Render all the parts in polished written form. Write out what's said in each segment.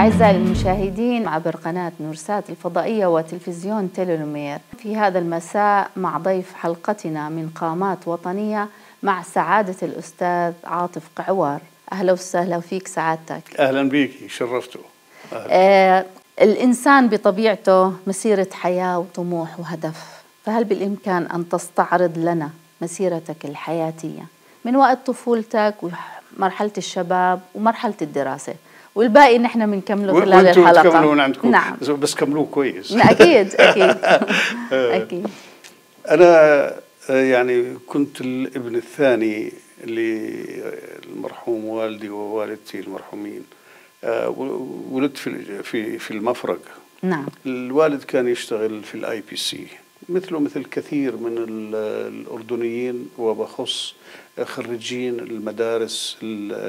أعزائي المشاهدين عبر قناة نورسات الفضائية وتلفزيون تيلونومير، في هذا المساء مع ضيف حلقتنا من قامات وطنية مع سعادة الأستاذ عاطف قعوار. أهلا وسهلا فيك سعادتك. أهلا بك، شرفتوا. الإنسان بطبيعته مسيرة حياة وطموح وهدف، فهل بالإمكان أن تستعرض لنا مسيرتك الحياتية من وقت طفولتك ومرحلة الشباب ومرحلة الدراسة، والباقي نحن بنكمله خلال الحلقة. تكملون عندكم. نعم. بس كملوه كويس. أكيد أكيد. أكيد. أنا يعني كنت الابن الثاني للمرحوم والدي ووالدتي المرحومين. ولدت في المفرق. نعم. الوالد كان يشتغل في الاي بي سي مثله مثل كثير من الأردنيين، وبخص خريجين المدارس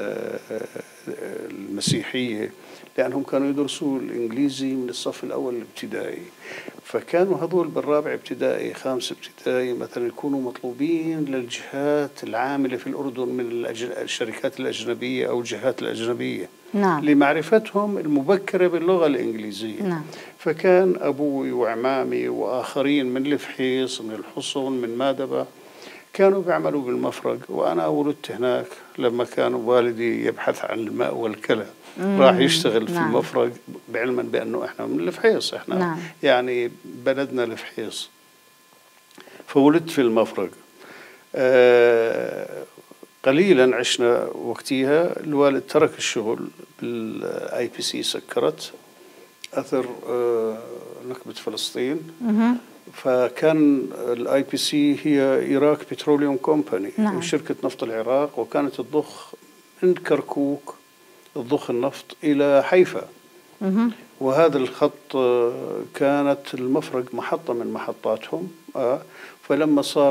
المسيحية، لأنهم كانوا يدرسوا الإنجليزي من الصف الأول الابتدائي. فكانوا هذول بالرابع ابتدائي خامس ابتدائي مثلا يكونوا مطلوبين للجهات العاملة في الأردن من الشركات الأجنبية أو الجهات الأجنبية. نعم. لمعرفتهم المبكرة باللغة الإنجليزية. نعم. فكان أبوي وعمامي وآخرين من الفحيص من الحصن من مادبة كانوا بيعملوا بالمفرق، وأنا ولدت هناك. لما كان والدي يبحث عن الماء والكلى راح يشتغل في المفرق، بعلما بأنه إحنا من الفحيص، إحنا يعني بلدنا الفحيص. فولدت في المفرق. قليلا عشنا وقتها. الوالد ترك الشغل بالاي بي سي، سكرت أثر نكبة فلسطين. فكان الاي بي سي هي إيراك بتروليوم كومباني، شركة نفط العراق، وكانت تضخ من كركوك تضخ النفط إلى حيفا. وهذا الخط كانت المفرق محطة من محطاتهم. فلما صار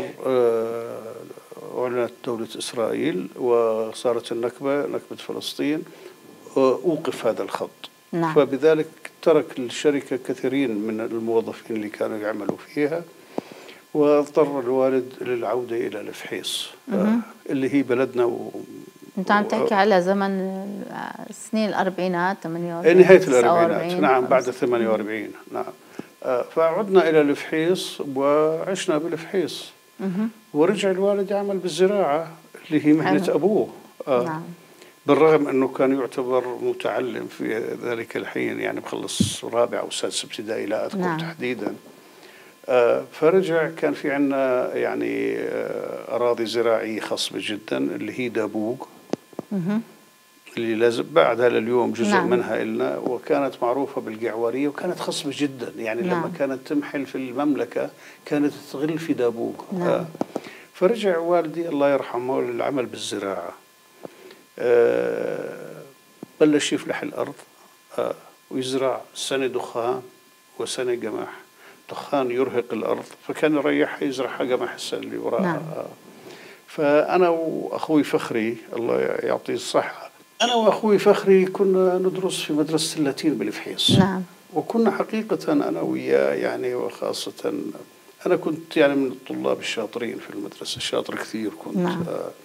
أعلنت دولة إسرائيل وصارت النكبة، نكبة فلسطين، أوقف هذا الخط. نعم. فبذلك ترك الشركة كثيرين من الموظفين اللي كانوا يعملوا فيها، واضطر الوالد للعودة إلى الفحيص اللي هي بلدنا. أنت عم تحكي على زمن سنين الأربعينات، 48 نهاية الأربعينات. نعم، بعد 48. نعم. فعدنا إلى الفحيص وعشنا بالفحيص. ورجع الوالد يعمل بالزراعة اللي هي مهنة أبوه. نعم. بالرغم أنه كان يعتبر متعلم في ذلك الحين، يعني بخلص رابع أو سادس ابتدائي، لا أذكر تحديدا. فرجع كان في عنا يعني أراضي زراعية خصبة جدا اللي هي دابوق، اللي لازم بعدها لليوم جزء منها إلنا، وكانت معروفة بالقعوارية، وكانت خصبة جدا. يعني لما كانت تمحل في المملكة كانت تغل في دابوق. فرجع والدي الله يرحمه للعمل بالزراعة. بلش يفلح الأرض ويزرع سنة دخان وسنة قمح. دخان يرهق الأرض، فكان يريحها يزرعها قمح السنة اللي وراها. فأنا وأخوي فخري الله يعطيه الصحة، أنا وأخوي فخري كنا ندرس في مدرسة اللاتين بالفحيص. نعم. وكنا حقيقة أنا وياه يعني، وخاصة أنا كنت يعني من الطلاب الشاطرين في المدرسة، شاطر كثير كنت. نعم.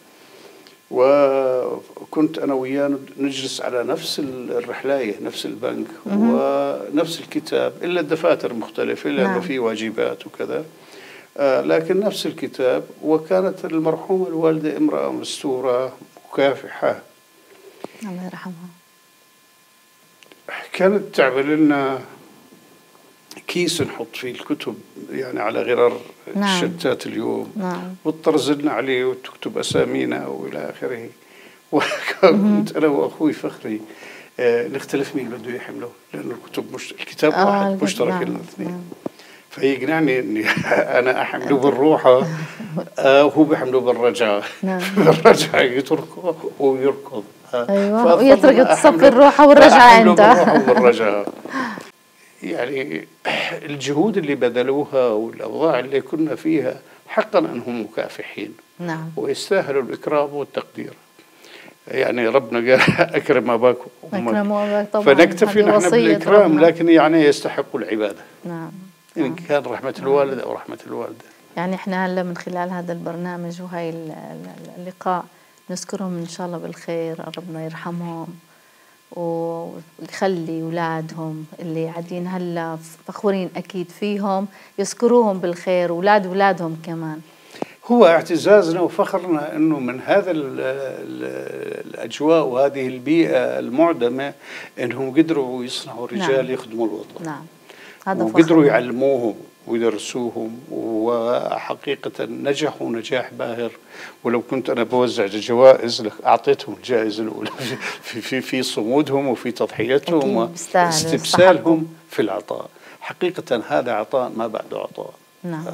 وكنت أنا وياه نجلس على نفس الرحلاية، نفس البنك ونفس الكتاب، إلا الدفاتر مختلفة لأنه في واجبات وكذا، لكن نفس الكتاب. وكانت المرحومة الوالدة امرأة مستورة مكافحة الله يرحمها. كانت تعمل لنا كيس نحط فيه الكتب يعني على غرار الشتات اليوم. وتطرزلنا عليه وتكتب أسامينا وإلى آخره. وكنت أنا وأخوي فخري نختلف مين بده يحمله، لأنه الكتاب واحد مشترك لنا الاثنين. فيقنعني إني أنا أحمله بالروحة وهو بيحمله بالرجعة. بالرجعة يتركه ويركض. أيوة، ويترك تصفي الروحة والرجعة أنت. يعني الجهود اللي بذلوها والأوضاع اللي كنا فيها حقا أنهم مكافحين. نعم. ويستاهلوا الإكرام والتقدير. يعني ربنا قال أكرم أباكم وأمك، فنكتفي نحن بالإكرام، لكن يعني يستحقوا العبادة. نعم. إن كان رحمة الوالد أو رحمة الوالدة. يعني إحنا هلا من خلال هذا البرنامج وهاي اللقاء نذكرهم إن شاء الله بالخير، ربنا يرحمهم ويخلي أولادهم اللي قاعدين هلا فخورين أكيد فيهم يذكروهم بالخير، أولاد أولادهم كمان. هو اعتزازنا وفخرنا أنه من هذا الأجواء وهذه البيئة المعدمة أنهم قدروا يصنعوا رجال يخدموا الوطن. نعم، هذا وقدروا يعلموهم ويدرسوهم، وحقيقة نجحوا نجاح باهر. ولو كنت أنا بوزع جوائز أعطيتهم الجائزة الأولى في صمودهم وفي تضحيتهم واستبسالهم في العطاء. حقيقة هذا عطاء ما بعده عطاء. نعم.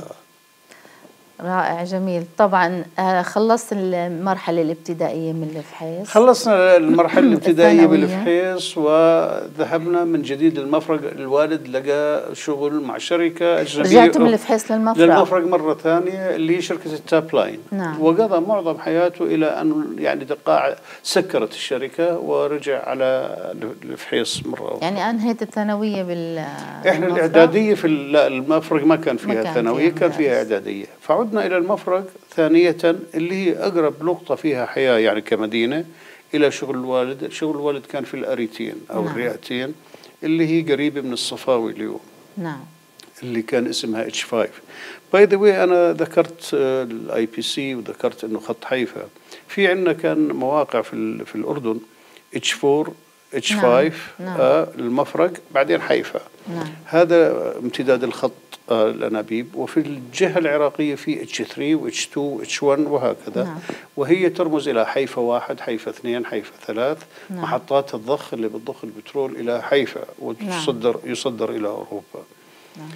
رائع، جميل. طبعا خلصت المرحلة الابتدائية من الفحيص. خلصنا المرحلة الابتدائية بالفحيص وذهبنا من جديد للمفرق. الوالد لقى شغل مع شركة أجنبية. رجعت من الفحيص للمفرق مرة ثانية اللي هي شركة التاب لاين. نعم. وقضى معظم حياته إلى أن يعني سكرت الشركة ورجع على الفحيص مرة أخرى. يعني أنهيت الثانوية إحنا الإعدادية في المفرق ما كان فيها ثانوية، كان فيها إعدادية. فعدنا إلى المفرق ثانية اللي هي أقرب نقطة فيها حياة يعني كمدينة إلى شغل الوالد. شغل الوالد كان في الأريتين أو الرئتين اللي هي قريبة من الصفاوي اليوم. نعم. اللي كان اسمها H5. باي ذا واي أنا ذكرت الاي بي سي وذكرت إنه خط حيفا. في عندنا كان مواقع في الأردن H4 H5. نعم. المفرق بعدين حيفا. نعم. هذا امتداد الخط الأنابيب. وفي الجهة العراقية في H3 و H2 و H1 وهكذا. نعم. وهي ترمز إلى حيفا 1 حيفا 2 حيفا 3. نعم. محطات الضخ اللي بتضخ البترول إلى حيفا ويصدر إلى أوروبا. نعم.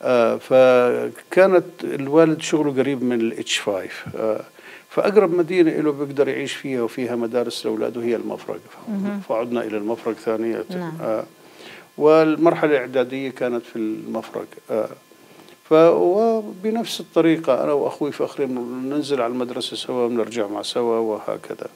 فكانت الوالد شغله قريب من H5. فأقرب مدينة له بيقدر يعيش فيها وفيها مدارس لأولاده هي المفرق. فعدنا إلى المفرق ثانية. نعم. والمرحلة الإعدادية كانت في المفرق. وبنفس الطريقة أنا وأخوي فخري ننزل على المدرسة سوا ونرجع مع سوا وهكذا.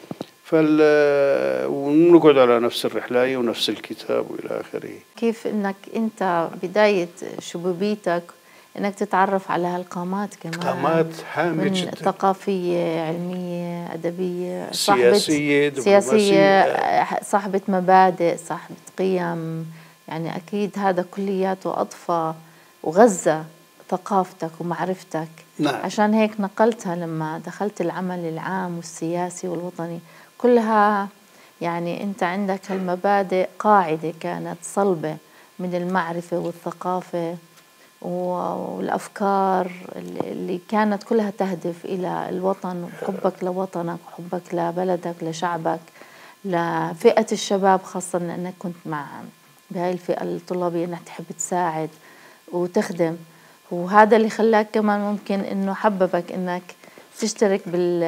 ونقعد على نفس الرحلاية ونفس الكتاب وإلى آخره. كيف إنك أنت بداية شبوبيتك إنك تتعرف على هالقامات كمان، قامات هامة جدا، ثقافية، علمية، أدبية، سياسية، صاحبة مبادئ، صاحبة قيم. يعني أكيد هذا كلياته أضفى وغزة ثقافتك ومعرفتك. نعم. عشان هيك نقلتها لما دخلت العمل العام والسياسي والوطني كلها. يعني أنت عندك هالمبادئ قاعدة كانت صلبة من المعرفة والثقافة والأفكار اللي كانت كلها تهدف إلى الوطن وحبك لوطنك وحبك لبلدك لشعبك لفئة الشباب، خاصة أنك كنت مع بهاي الفئة الطلابية أنك تحب تساعد وتخدم. وهذا اللي خلاك كمان ممكن أنه حببك أنك تشترك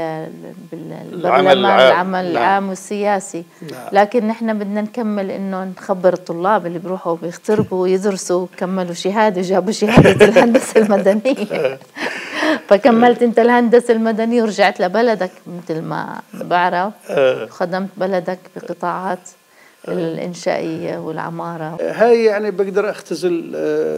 بالعمل العام والسياسي. لكن نحن بدنا نكمل إنه نخبر الطلاب اللي بيروحوا بيختربوا ويدرسوا كملوا شهادة جابوا شهادة الهندسة المدنية. فكملت أنت الهندسة المدنية ورجعت لبلدك مثل ما بعرف، خدمت بلدك بقطاعات الإنشائية والعمارة. هاي يعني بقدر أختزل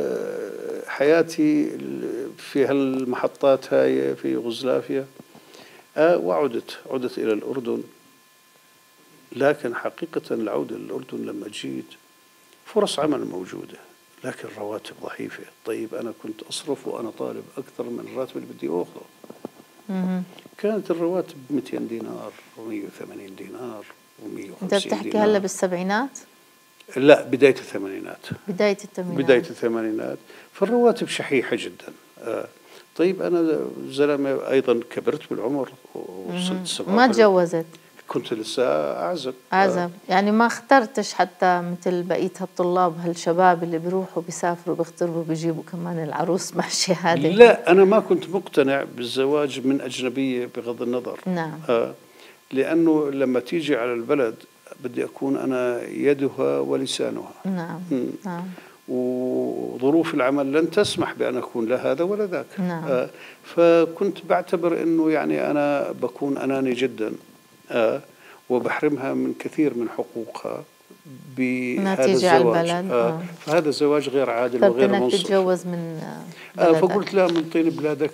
حياتي في هالمحطات هاي في يوغوسلافيا. وعدت إلى الأردن. لكن حقيقة العودة للأردن لما جيت فرص عمل موجودة لكن رواتب ضعيفة. طيب أنا كنت أصرف وأنا طالب أكثر من الراتب اللي بدي أخذه. كانت الرواتب 200 دينار و180 دينار و150 أنت بتحكي هلا بالسبعينات؟ لا، بداية الثمانينات. بداية الثمانينات. فالرواتب شحيحة جدا. طيب أنا زلمة أيضا كبرت بالعمر وصلت 7. ما تجوزت؟ كنت لسه أعزب. يعني ما اخترتش حتى مثل بقية هالطلاب هالشباب اللي بيروحوا بيسافروا بيختربوا بيجيبوا كمان العروس مع الشهادة؟ لا، أنا ما كنت مقتنع بالزواج من أجنبية بغض النظر. نعم. لأنه لما تيجي على البلد بدي أكون أنا يدها ولسانها. نعم. نعم. وظروف العمل لن تسمح بأن أكون لا هذا ولا ذاك. نعم. فكنت بعتبر أنه يعني أنا بكون أناني جدا وبحرمها من كثير من حقوقها بهذا الزواج. فهذا الزواج غير عادل وغير منصف. تتجوز من بلدك. فقلت لا، من طين بلادك.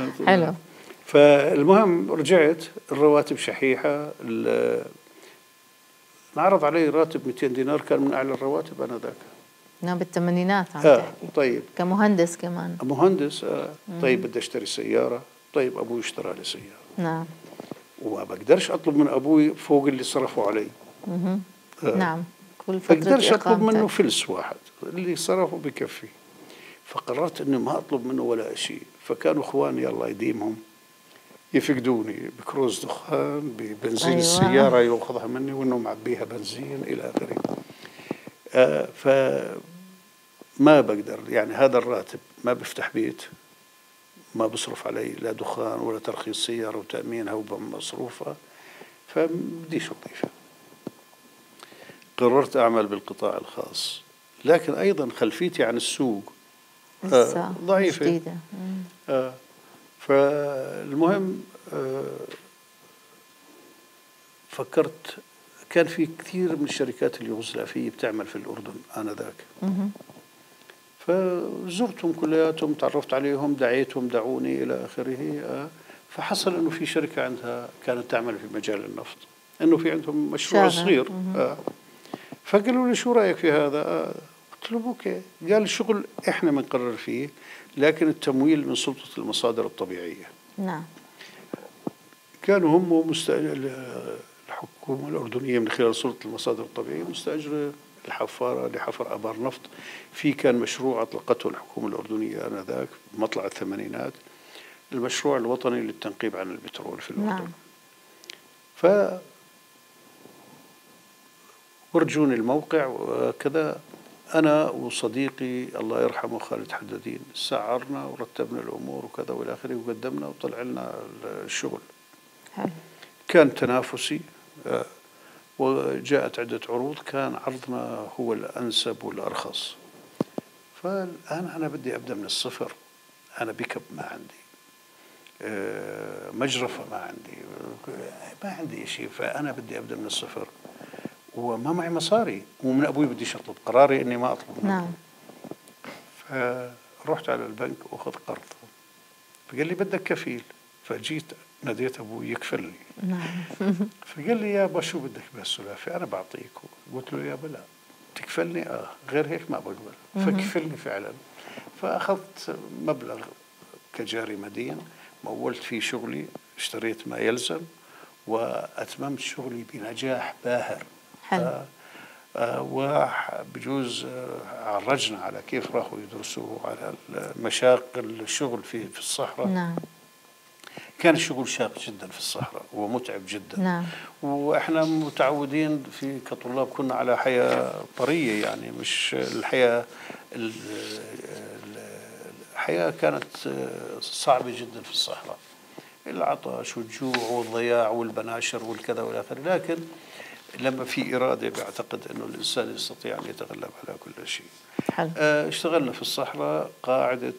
حلو. فالمهم رجعت، الرواتب شحيحة، انعرض علي راتب 200 دينار، كان من أعلى الرواتب آنذاك. نعم، بالثمانينات عم تحكي. طيب كمهندس كمان. مهندس. طيب بدي اشتري سيارة، طيب أبوي اشترى لي سيارة. نعم. وما بقدرش أطلب من أبوي فوق اللي صرفوا علي. نعم، كل فترة بقدرش أطلب منه فلس واحد، اللي صرفه بكفي. فقررت إني ما أطلب منه ولا شيء. فكانوا إخواني الله يديمهم يفقدوني بكروز دخان، ببنزين. أيوة. السيارة يأخذها مني وإنه معبيها بنزين إلى آخره. فما بقدر، يعني هذا الراتب ما بفتح بيت، ما بصرف علي لا دخان ولا ترخيص سيارة وتأمينها ومصروفها، فبديش أضيفها. قررت أعمل بالقطاع الخاص، لكن أيضا خلفيتي عن السوق ضعيفة. فالمهم فكرت، كان في كثير من الشركات اليوغوسلافية بتعمل في الأردن آنذاك. فزرتهم كلياتهم، تعرفت عليهم، دعيتهم، دعوني إلى آخره. فحصل إنه في شركة عندها كانت تعمل في مجال النفط، إنه في عندهم مشروع صغير. فقالوا لي شو رأيك في هذا؟ قلت له أوكي. قال الشغل إحنا بنقرر فيه، لكن التمويل من سلطة المصادر الطبيعية. نعم. كانوا هم الحكومة الأردنية من خلال سلطة المصادر الطبيعية مستأجرة الحفارة لحفر آبار نفط. في كان مشروع أطلقته الحكومة الأردنية آنذاك بمطلع الثمانينات، المشروع الوطني للتنقيب عن البترول في الأردن. نعم. ورجوني الموقع وكذا. أنا وصديقي الله يرحمه خالد حدادين سعرنا ورتبنا الأمور وكذا والى آخره، وقدمنا وطلع لنا الشغل. حلو. كان تنافسي، وجاءت عدة عروض، كان عرضنا هو الأنسب والأرخص. فالآن أنا بدي أبدأ من الصفر. أنا بيكب ما عندي، مجرفة ما عندي شيء، فأنا بدي أبدأ من الصفر وما معي مصاري، ومن أبوي بديش أطلب، قراري إني ما أطلب منه. نعم. فرحت على البنك وأخذ قرض، فقال لي بدك كفيل. فجيت ناديت أبوي يكفلني. نعم. فقال لي يابا شو بدك بالسلافة؟ أنا بعطيك. قلت له يابا لا تكفلني، غير هيك ما بقبل. فكفلني فعلا. فأخذت مبلغ كجاري مدين، مولت فيه شغلي، اشتريت ما يلزم، وأتممت شغلي بنجاح باهر. حلو. وبجوز عرجنا على كيف راحوا يدرسوا على مشاق الشغل في الصحراء. نعم. كان الشغل شاق جدا في الصحراء ومتعب جدا. نعم. وإحنا متعودين كطلاب كنا على حياة طرية، يعني مش الحياة كانت صعبة جدا في الصحراء، العطش والجوع والضياع والبناشر والكذا والآخر. لكن لما في إرادة بعتقد أنه الإنسان يستطيع أن يتغلب على كل شيء. حلو. اشتغلنا في الصحراء قاعدة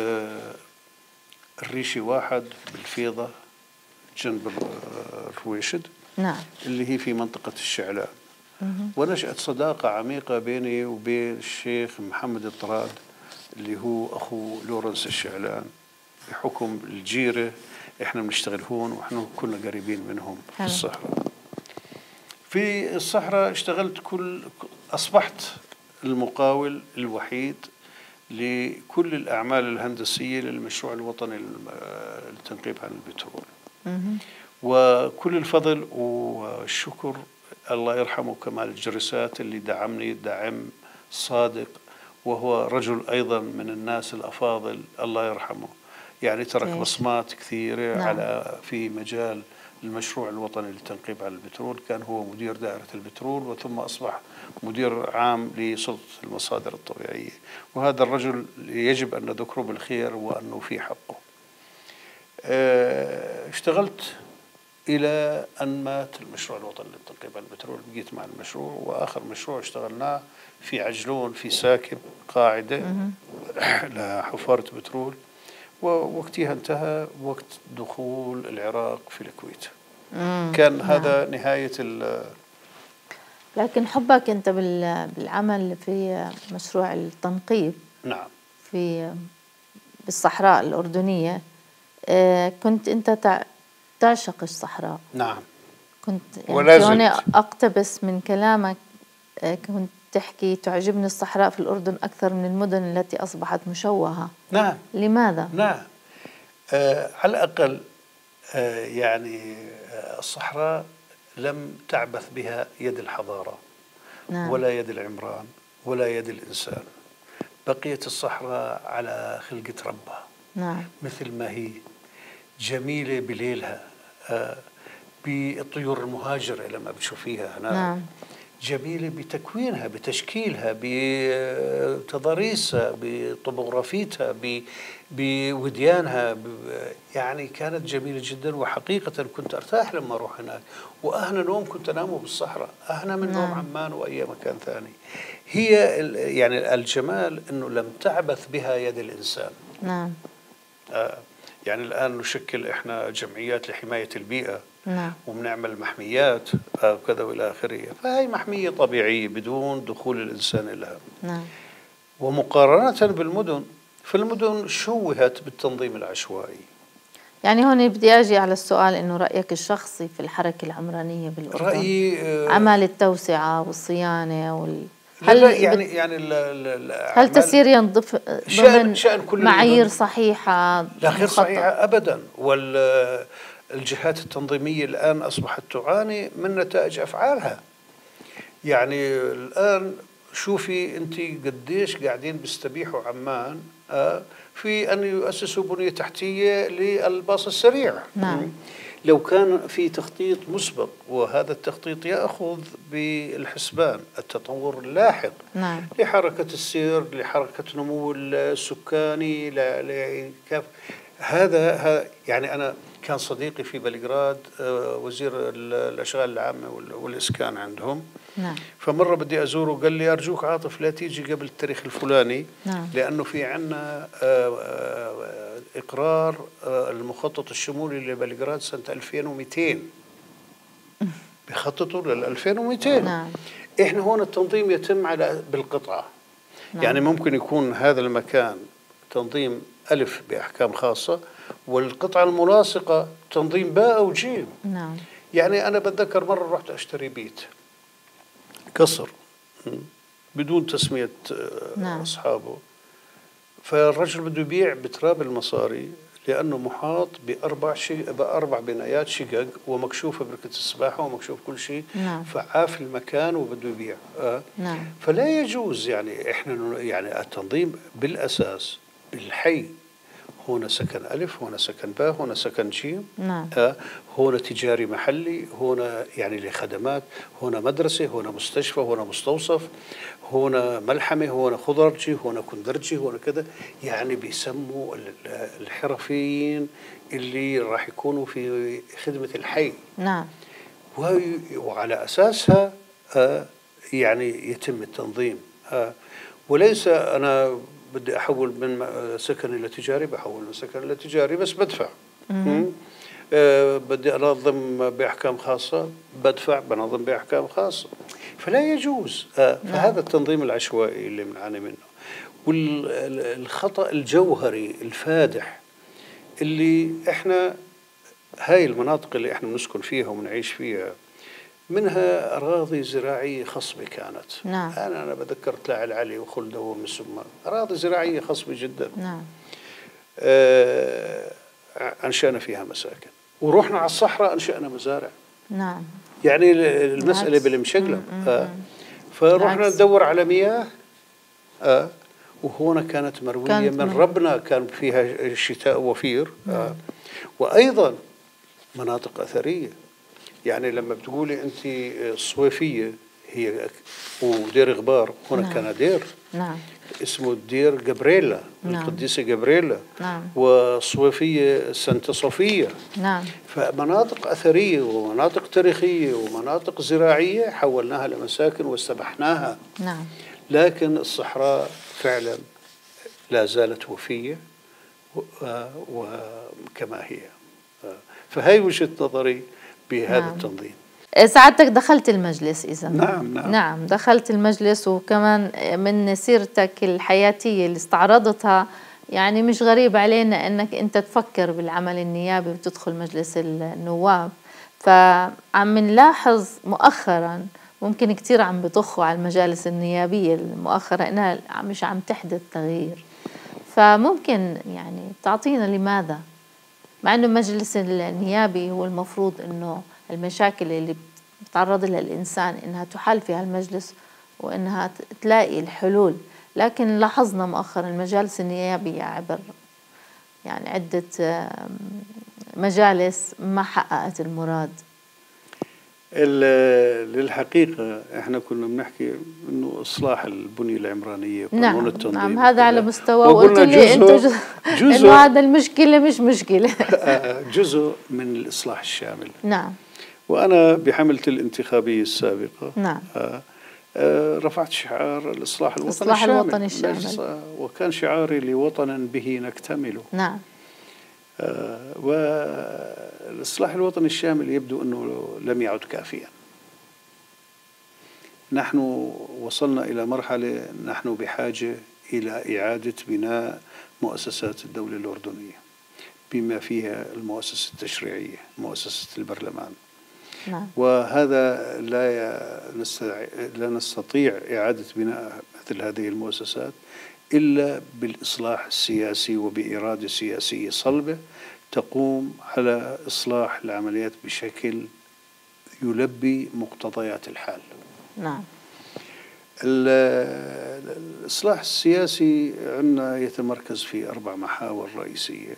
الريشي واحد بالفيضة جنب الرويشد. نعم. اللي هي في منطقة الشعلان. ونشأت صداقة عميقة بيني وبين الشيخ محمد الطراد اللي هو أخو لورنس الشعلان، بحكم الجيرة إحنا بنشتغل هون وإحنا كنا قريبين منهم. في الصحراء. في الصحراء اشتغلت أصبحت المقاول الوحيد لكل الأعمال الهندسية للمشروع الوطني للتنقيب عن البترول. وكل الفضل والشكر الله يرحمه كمال الجرسات اللي دعمني دعم صادق، وهو رجل أيضا من الناس الأفاضل الله يرحمه، يعني ترك بصمات كثيرة. نعم. في مجال المشروع الوطني للتنقيب عن البترول. كان هو مدير دائرة البترول، وثم أصبح مدير عام لسلطة المصادر الطبيعية. وهذا الرجل يجب أن نذكره بالخير وأنه في حقه. اشتغلت إلى أن مات المشروع الوطني للتنقيب عن البترول. بقيت مع المشروع، وآخر مشروع اشتغلناه في عجلون في ساكب قاعدة لحفارة بترول، ووقتها انتهى وقت دخول العراق في الكويت. كان هذا نهاية لكن حبك أنت بالعمل في مشروع التنقيب. نعم. بالصحراء الأردنية، كنت أنت تعشق الصحراء. نعم. كنت يعني هون أقتبس من كلامك، كنت تحكي تعجبني الصحراء في الأردن أكثر من المدن التي أصبحت مشوهة. نعم. لماذا؟ نعم. على الأقل يعني الصحراء لم تعبث بها يد الحضارة. نعم. ولا يد العمران ولا يد الإنسان. بقيت الصحراء على خلقة ربها. نعم. مثل ما هي جميلة بليلها، بالطيور المهاجرة لما بتشوفيها هناك. نعم. جميلة بتكوينها، بتشكيلها، بتضاريسها، بطبوغرافيتها، بوديانها، يعني كانت جميلة جدا. وحقيقة كنت أرتاح لما أروح هناك، وأهنا نوم كنت أنامه بالصحراء، أهنا من نوم عمان وأي مكان ثاني. هي يعني الجمال أنه لم تعبث بها يد الإنسان. نعم. يعني الآن نشكل إحنا جمعيات لحماية البيئة. نعم. وبنعمل محميات وكذا والى اخره، فهي محميه طبيعيه بدون دخول الانسان لها. نعم. ومقارنه بالمدن، فالمدن شوهت بالتنظيم العشوائي. يعني هون بدي اجي على السؤال، انه رايك الشخصي في الحركه العمرانيه بالاردن؟ رايي عمل التوسعه والصيانه هل هل تسير ينضف ضمن شأن كل معايير صحيحه؟ لا، غير صحيحه ابدا. الجهات التنظيمية الآن أصبحت تعاني من نتائج أفعالها. يعني الآن شوفي أنت قديش قاعدين بيستبيحوا عمان في أن يؤسسوا بنية تحتية للباص السريع. نعم. لو كان في تخطيط مسبق، وهذا التخطيط يأخذ بالحسبان التطور اللاحق. نعم. لحركة السير، لحركة نمو السكاني، هذا يعني أنا كان صديقي في بلغراد وزير الأشغال العامة والإسكان عندهم. نعم. فمرة بدي أزوره، قال لي أرجوك عاطف لا تيجي قبل التاريخ الفلاني. نعم. لأنه في عنا إقرار المخطط الشمولي لبلغراد سنة 2200 بيخططوا لل 2200. نعم. إحنا هون التنظيم يتم بالقطعة. نعم. يعني ممكن يكون هذا المكان تنظيم ألف بأحكام خاصة، والقطعة الملاصقة تنظيم باء أو جيم. نعم. يعني أنا بتذكر مرة رحت أشتري بيت قصر بدون تسمية نعم. أصحابه، فالرجل بده يبيع بتراب المصاري لأنه محاط بأربع بنايات شقق ومكشوفة بركة السباحة ومكشوف كل شيء. نعم. فعاف المكان وبده يبيع. نعم. فلا يجوز. يعني إحنا يعني التنظيم بالأساس بالحي، هنا سكن ألف، هنا سكن باء، هنا سكن جيم. نعم. هنا تجاري محلي، هنا يعني لخدمات، هنا مدرسة، هنا مستشفى، هنا مستوصف، هنا ملحمة، هنا خضرجي، هنا كندرجي، هنا كذا. يعني بيسموا الحرفيين اللي راح يكونوا في خدمة الحي. نعم. وعلى أساسها يعني يتم التنظيم. وليس أنا بدي أحول من سكن إلى تجاري، بحول من سكن إلى تجاري بس بدفع. بدي أنظم بأحكام خاصة، بدفع، بنظم بأحكام خاصة. فلا يجوز. فهذا التنظيم العشوائي اللي بنعاني منه، والخطأ الجوهري الفادح اللي إحنا هاي المناطق اللي إحنا بنسكن فيها وبنعيش فيها منها أراضي زراعية خصبة كانت. نعم. أنا بذكر طلع العلي وخلده والمسمى، أراضي زراعية خصبة جدا. نعم. أنشأنا فيها مساكن، ورحنا على الصحراء أنشأنا مزارع. نعم. يعني المسألة بالمشقلة. فرحنا ندور على مياه، وهنا كانت مروية من ربنا، كان فيها الشتاء وفير. نعم. وأيضا مناطق أثرية. يعني لما بتقولي أنت الصويفية هي ودير غبار، هنا نعم. كان دير. نعم. اسمه دير جبريلا. نعم. القديسة جبريلا. نعم. والصويفية سانتا صوفيا. نعم. فمناطق أثرية ومناطق تاريخية ومناطق زراعية حولناها لمساكن واستبحناها. نعم. لكن الصحراء فعلا لا زالت وفية وكما هي. فهي وجهة نظري بهذا نعم. التنظيم. سعادتك دخلت المجلس إذا؟ نعم. نعم. نعم دخلت المجلس، وكمان من سيرتك الحياتية اللي استعرضتها يعني مش غريب علينا أنك أنت تفكر بالعمل النيابي وتدخل مجلس النواب. فعم نلاحظ مؤخرا ممكن كتير عم بطخوا على المجالس النيابية المؤخرة إنها مش عم تحدث تغيير. فممكن يعني تعطينا لماذا، مع إنه المجلس النيابي هو المفروض إنه المشاكل اللي بتعرض لها الإنسان إنها تحل في هالمجلس وإنها تلاقي الحلول، لكن لاحظنا مؤخرا المجالس النيابية عبر يعني عدة مجالس ما حققت المراد. للحقيقة احنا كنا بنحكي انه اصلاح البنية العمرانية قانون نعم التنظيم. نعم هذا على مستوى، وقلت لي انتم انه هذا المشكلة مش مشكلة. جزء من الإصلاح الشامل. نعم. وأنا بحملة الانتخابية السابقة نعم رفعت شعار الإصلاح الوطني الشامل، وكان شعاري لوطنا به نكتمل. نعم. والإصلاح الوطني الشامل يبدو أنه لم يعد كافيا. نحن وصلنا إلى مرحلة نحن بحاجة إلى إعادة بناء مؤسسات الدولة الأردنية بما فيها المؤسسة التشريعية، مؤسسة البرلمان. نعم. وهذا لا نستطيع إعادة بناء مثل هذه المؤسسات إلا بالإصلاح السياسي وبإرادة سياسية صلبة تقوم على إصلاح العمليات بشكل يلبي مقتضيات الحال. نعم. الإصلاح السياسي عندنا يتمركز في 4 محاور رئيسية: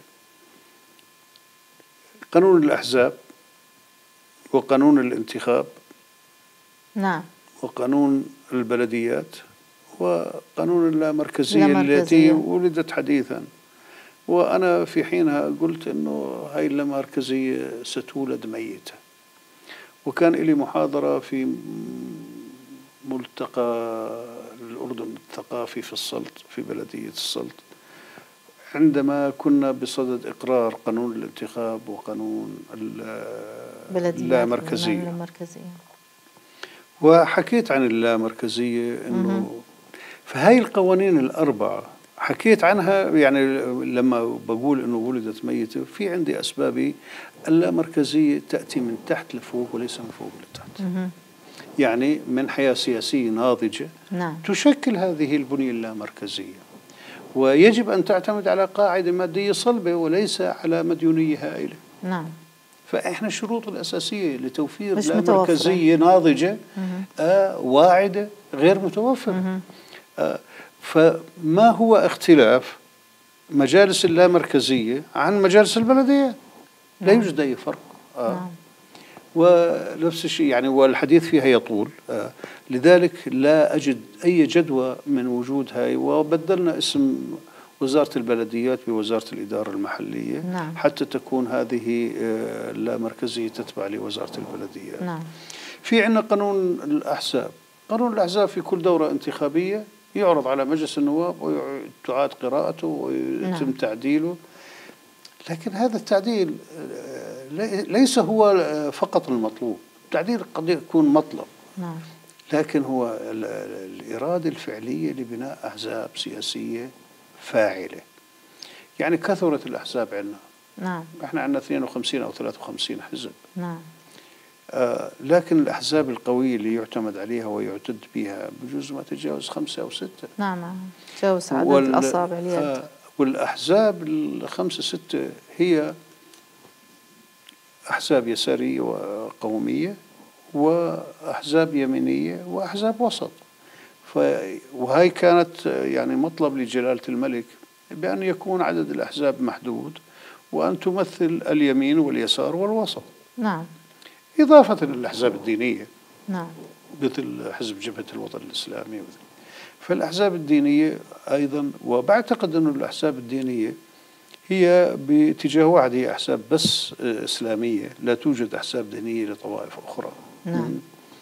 قانون الأحزاب، وقانون الانتخاب، نعم، وقانون البلديات، وقانون اللامركزية التي ولدت حديثا. وأنا في حينها قلت إنه هاي اللامركزية ستولد ميتة. وكان لي محاضرة في ملتقى الأردن الثقافي في السلط، في بلدية السلط، عندما كنا بصدد إقرار قانون الانتخاب وقانون اللامركزية. وحكيت عن اللامركزية إنه فهاي القوانين ال4 حكيت عنها. يعني لما بقول إنه ولدت ميتة، في عندي أسبابي. اللامركزية تأتي من تحت لفوق وليس من فوق لتحت. يعني من حياة سياسية ناضجة، نعم، تشكل هذه البنية اللامركزية، ويجب أن تعتمد على قاعدة مادية صلبة وليس على مديونية هائلة. نعم. فإحنا الشروط الأساسية لتوفير لامركزية ناضجة واعدة غير متوفرة. فما هو اختلاف مجالس اللامركزية عن مجالس البلديات؟ لا يوجد أي فرق. ونفس الشيء يعني، والحديث فيها يطول. لذلك لا أجد أي جدوى من وجود هاي، وبدلنا اسم وزارة البلديات بوزارة الإدارة المحلية. نعم. حتى تكون هذه اللامركزية تتبع لوزارة البلديات. نعم. في عندنا قانون الأحزاب. قانون الأحزاب في كل دورة انتخابية يعرض على مجلس النواب وتعاد قراءته ويتم تعديله. لكن هذا التعديل ليس هو فقط المطلوب. التعديل قد يكون مطلب، نعم، لكن هو الإرادة الفعلية لبناء أحزاب سياسية فاعلة. يعني كثرت الأحزاب عندنا. نعم. احنا عندنا 52 أو 53 حزب. نعم. لكن الأحزاب القوية اللي يعتمد عليها ويعتد بها بجوز ما تتجاوز 5 أو 6. نعم، تجاوز عدد الأصابع اليد. والأحزاب 5 6 هي أحزاب يسارية وقومية، وأحزاب يمينية، وأحزاب وسط. وهي كانت يعني مطلب لجلالة الملك بأن يكون عدد الأحزاب محدود، وأن تمثل اليمين واليسار والوسط. نعم. إضافة للأحزاب الدينية. نعم. مثل حزب جبهة الوطن الإسلامي. فالأحزاب الدينية أيضا، وبعتقد أن الأحزاب الدينية هي باتجاه واحد، هي أحزاب بس إسلامية، لا توجد أحزاب دينية لطوائف أخرى. نعم.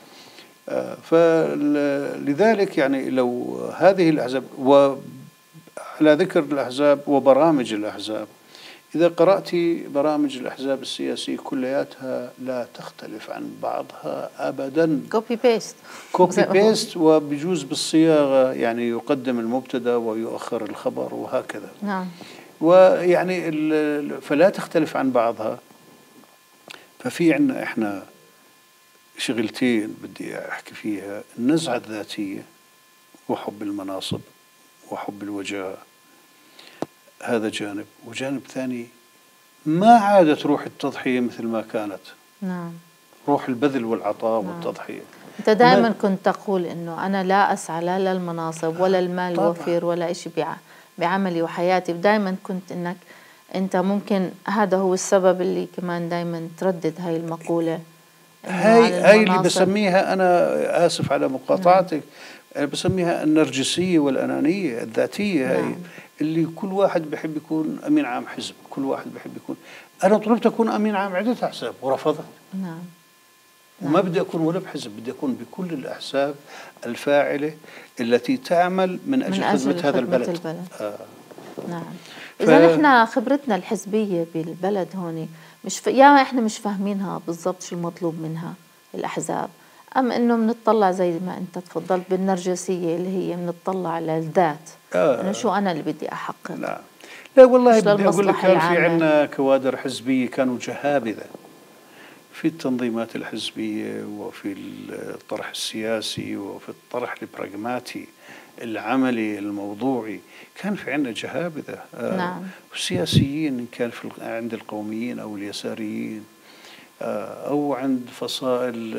فلذلك يعني لو هذه الأحزاب، وعلى ذكر الأحزاب وبرامج الأحزاب، إذا قرأت برامج الأحزاب السياسية كلياتها لا تختلف عن بعضها أبدا. كوبي بيست وبجوز بالصياغة، يعني يقدم المبتدأ ويؤخر الخبر وهكذا. نعم. ويعني فلا تختلف عن بعضها. ففي عنا إحنا شغلتين بدي أحكي فيها: النزعة الذاتية وحب المناصب وحب الوجاهة، هذا جانب. وجانب ثاني، ما عادت روح التضحية مثل ما كانت. نعم. روح البذل والعطاء والتضحية. أنت دائما كنت تقول إنه أنا لا أسعى لا للمناصب ولا المال الوفير ولا إشي بعملي وحياتي. دائما كنت إنك أنت ممكن هذا هو السبب اللي كمان دائما تردد هاي المقولة. هاي اللي بسميها أنا، آسف على مقاطعتك، بسميها النرجسية والأنانية الذاتية. هاي اللي كل واحد بحب يكون أمين عام حزب، كل واحد بحب يكون. أنا طلبت أكون أمين عام عدة أحزاب ورفضت. نعم. وما بدي أكون ولا بحزب، بدي أكون بكل الأحزاب الفاعلة التي تعمل من أجل خدمة هذا البلد. نعم. إذا نحن خبرتنا الحزبية بالبلد هون يا إحنا مش فاهمينها بالضبط شو المطلوب منها الأحزاب، أم إنه بنطلع زي ما أنت تفضلت بالنرجسية اللي هي بنطلع للذات. إنه شو أنا اللي بدي أحقق. لا والله بدي أقول لك، كان في عنا كوادر حزبية كانوا جهابذة في التنظيمات الحزبية وفي الطرح السياسي وفي الطرح البراغماتي العملي الموضوعي. كان في عنا جهابذة. نعم. والسياسيين كان عند القوميين أو اليساريين أو عند فصائل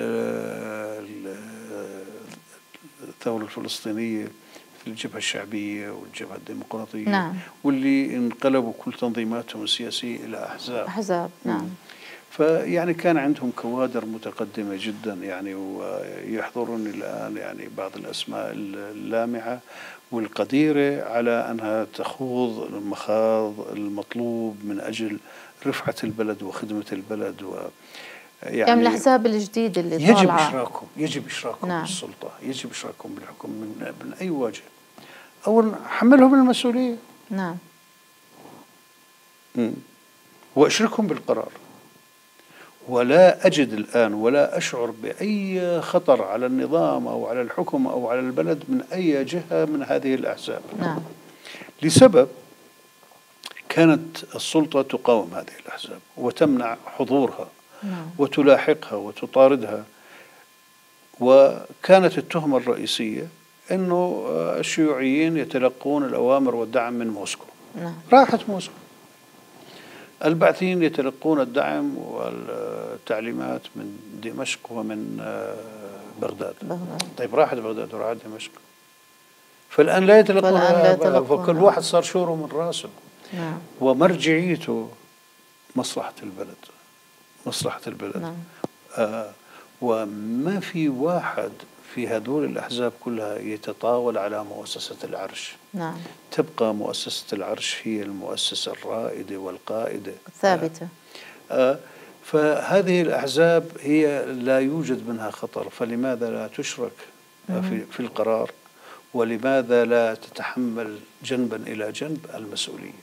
الثورة الفلسطينية في الجبهة الشعبية والجبهة الديمقراطية. نعم. واللي انقلبوا كل تنظيماتهم السياسية إلى أحزاب. نعم. فيعني كان عندهم كوادر متقدمة جدا يعني، ويحضرني الآن يعني بعض الأسماء اللامعة والقديرة على أنها تخوض المخاض المطلوب من أجل رفعة البلد وخدمة البلد. يعني الأحزاب الجديدة اللي يجب إشراكهم نعم. بالسلطة، يجب إشراكهم بالحكم من أي وجه. أولا حملهم المسؤولية. نعم. وأشركهم بالقرار. ولا أجد الآن ولا أشعر بأي خطر على النظام أو على الحكم أو على البلد من أي جهة من هذه الأحزاب. نعم. لسبب، كانت السلطة تقاوم هذه الأحزاب وتمنع حضورها. نعم. وتلاحقها وتطاردها. وكانت التهمة الرئيسية أنه الشيوعيين يتلقون الأوامر والدعم من موسكو. نعم. راحت موسكو. البعثيين يتلقون الدعم والتعليمات من دمشق ومن بغداد. طيب راحت بغداد وراحت دمشق، فالآن لا يتلقون. فكل واحد صار شوره من راسه. نعم. ومرجعيته مصلحة البلد. نعم. وما في واحد في هذول الأحزاب كلها يتطاول على مؤسسة العرش. نعم. تبقى مؤسسة العرش هي المؤسسة الرائدة والقائدة الثابتة. فهذه الأحزاب هي لا يوجد منها خطر، فلماذا لا تشرك في القرار؟ ولماذا لا تتحمل جنبا إلى جنب المسؤولية؟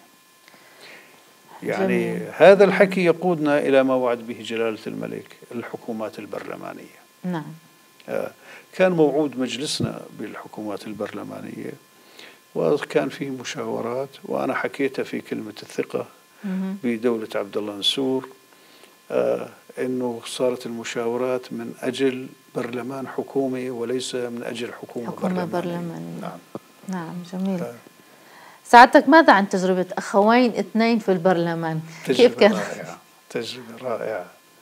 يعني جميل. هذا الحكي يقودنا إلى ما وعد به جلالة الملك: الحكومات البرلمانية. نعم. كان موعود مجلسنا بالحكومات البرلمانية، وكان فيه مشاورات، وأنا حكيتها في كلمة الثقة بدولة عبد الله نسور، إنه صارت المشاورات من أجل برلمان حكومي وليس من أجل حكومة برلمانية. نعم. نعم. جميل. سعادتك ماذا عن تجربة أخوين اثنين في البرلمان؟ كيف كان؟ رائعة. تجربة رائعة.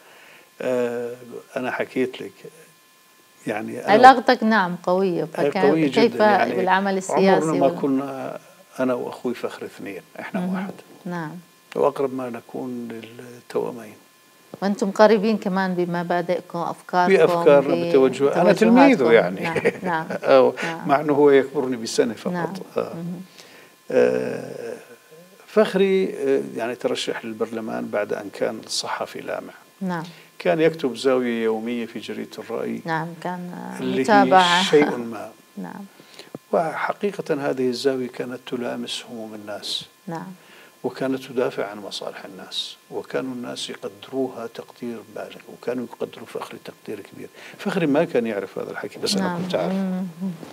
أنا حكيت لك يعني علاقتك نعم قوية، فكان كيف يعني بالعمل السياسي؟ عمرنا ما كنا أنا وأخوي فخر اثنين، إحنا واحد. نعم. وأقرب ما نكون للتوامين. وأنتم قريبين كمان بمبادئكم، أفكاركم، بأفكارنا، بتوجه. أنا تلميذه يعني. نعم. مع أنه هو يكبرني بسنة فقط. نعم. فخري يعني ترشح للبرلمان بعد أن كان صحفي لامع. نعم. كان يكتب زاوية يومية في جريدة الرأي. نعم. كان متابعة شيء ما. نعم. وحقيقة هذه الزاوية كانت تلامس هموم الناس. نعم. وكانت تدافع عن مصالح الناس، وكانوا الناس يقدروها تقدير بالغ، وكانوا يقدروا فخري تقدير كبير. فخري ما كان يعرف هذا الحكي، بس أنا كنت أعرف.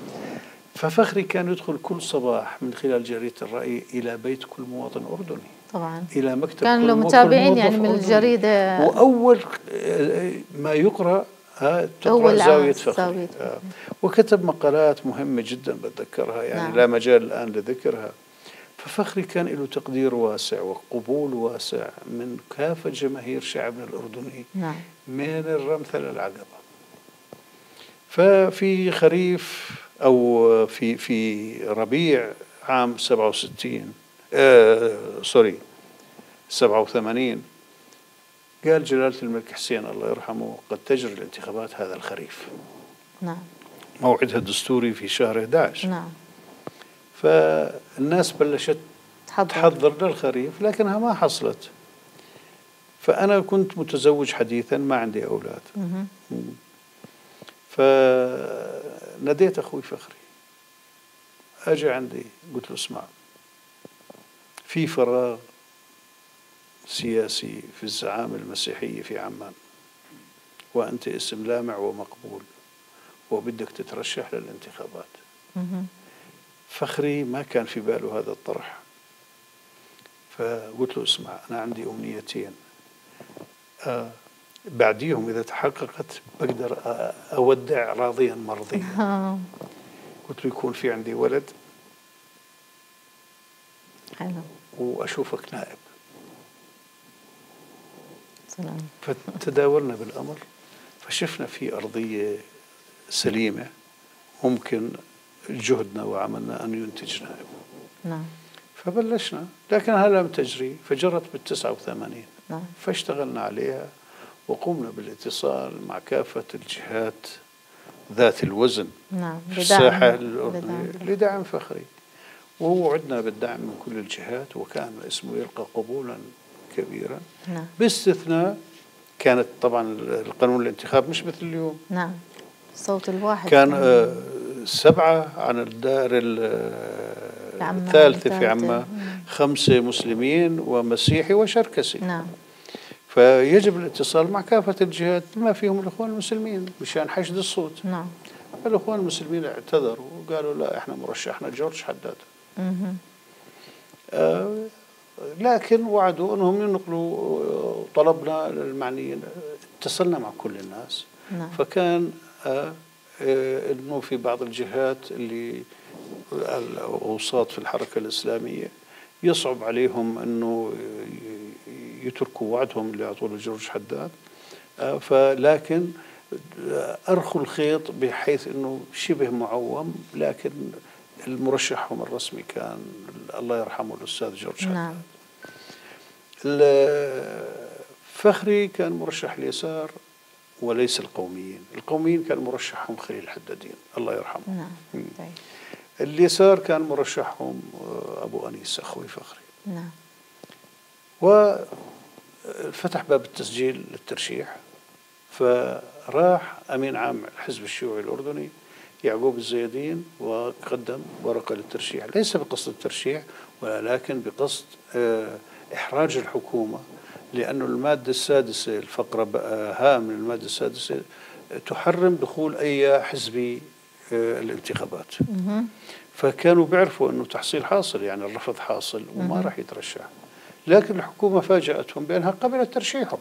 ففخري كان يدخل كل صباح من خلال جريدة الرأي إلى بيت كل مواطن أردني. طبعا إلى مكتب كان له متابعين يعني من أردني. الجريدة. وأول ما يقرأ تقرأ زاوية فخري. وكتب مقالات مهمة جدا بتذكرها يعني. نعم. لا مجال الآن لذكرها. ففخري كان له تقدير واسع وقبول واسع من كافة جماهير شعبنا الأردني. نعم. من الرمثة للعقبة. ففي خريف أو في ربيع عام 87 87 قال جلالة الملك حسين الله يرحمه قد تجري الانتخابات هذا الخريف. نعم. موعدها الدستوري في شهر 11. نعم. فالناس بلشت تحضر للخريف لكنها ما حصلت. فأنا كنت متزوج حديثا ما عندي أولاد. فناديت أخوي فخري أجي عندي قلت له اسمع في فراغ سياسي في الزعامة المسيحية في عمان وأنت اسم لامع ومقبول وبدك تترشح للانتخابات. فخري ما كان في باله هذا الطرح. فقلت له اسمع أنا عندي أمنيتين بعديهم إذا تحققت بقدر أودع راضيا مرضيا. قلت له يكون في عندي ولد حلو وأشوفك نائب. سلام. فتداولنا بالأمر فشفنا في أرضية سليمة ممكن جهدنا وعملنا أن ينتج نائب. نعم. فبلشنا لكنها لم تجري فجرت بال89. نعم. فاشتغلنا عليها وقمنا بالاتصال مع كافة الجهات ذات الوزن. نعم. في الساحة الأردنية لدعم فخري ووعدنا بالدعم من كل الجهات وكان اسمه يلقى قبولا كبيرا. نعم. باستثناء كانت طبعا القانون الانتخاب مش مثل اليوم. نعم. الصوت الواحد كان 7 عن الدائرة الثالثة في عمان 5 مسلمين ومسيحي وشركسي. نعم. فيجب الاتصال مع كافة الجهات بما فيهم الأخوان المسلمين مشان حشد الصوت. نعم. الأخوان المسلمين اعتذروا وقالوا لا احنا مرشحنا جورج حداد. لكن وعدوا أنهم ينقلوا طلبنا للمعنيين. اتصلنا مع كل الناس. نعم. فكان أنه في بعض الجهات اللي الأوساط في الحركة الإسلامية يصعب عليهم أنه يتركوا وعدهم اللي أعطوه جورج حداد. فلكن أرخوا الخيط بحيث أنه شبه معوم لكن المرشحهم الرسمي كان الله يرحمه الأستاذ جورج حداد. نعم. فخري كان مرشح اليسار وليس القوميين. القوميين كان مرشحهم خليل الحدادين الله يرحمه. نعم. اليسار كان مرشحهم أبو أنيس أخوي فخري. نعم. وفتح باب التسجيل للترشيح فراح أمين عام الحزب الشيوعي الأردني يعقوب الزيادين وقدم ورقة للترشيح ليس بقصد الترشيح ولكن بقصد إحراج الحكومة لأن المادة السادسة الفقرة ها من المادة السادسة تحرم دخول أي حزبي الانتخابات. فكانوا بيعرفوا أنه تحصيل حاصل يعني الرفض حاصل وما راح يترشح لكن الحكومة فاجأتهم بأنها قبلت ترشيحه.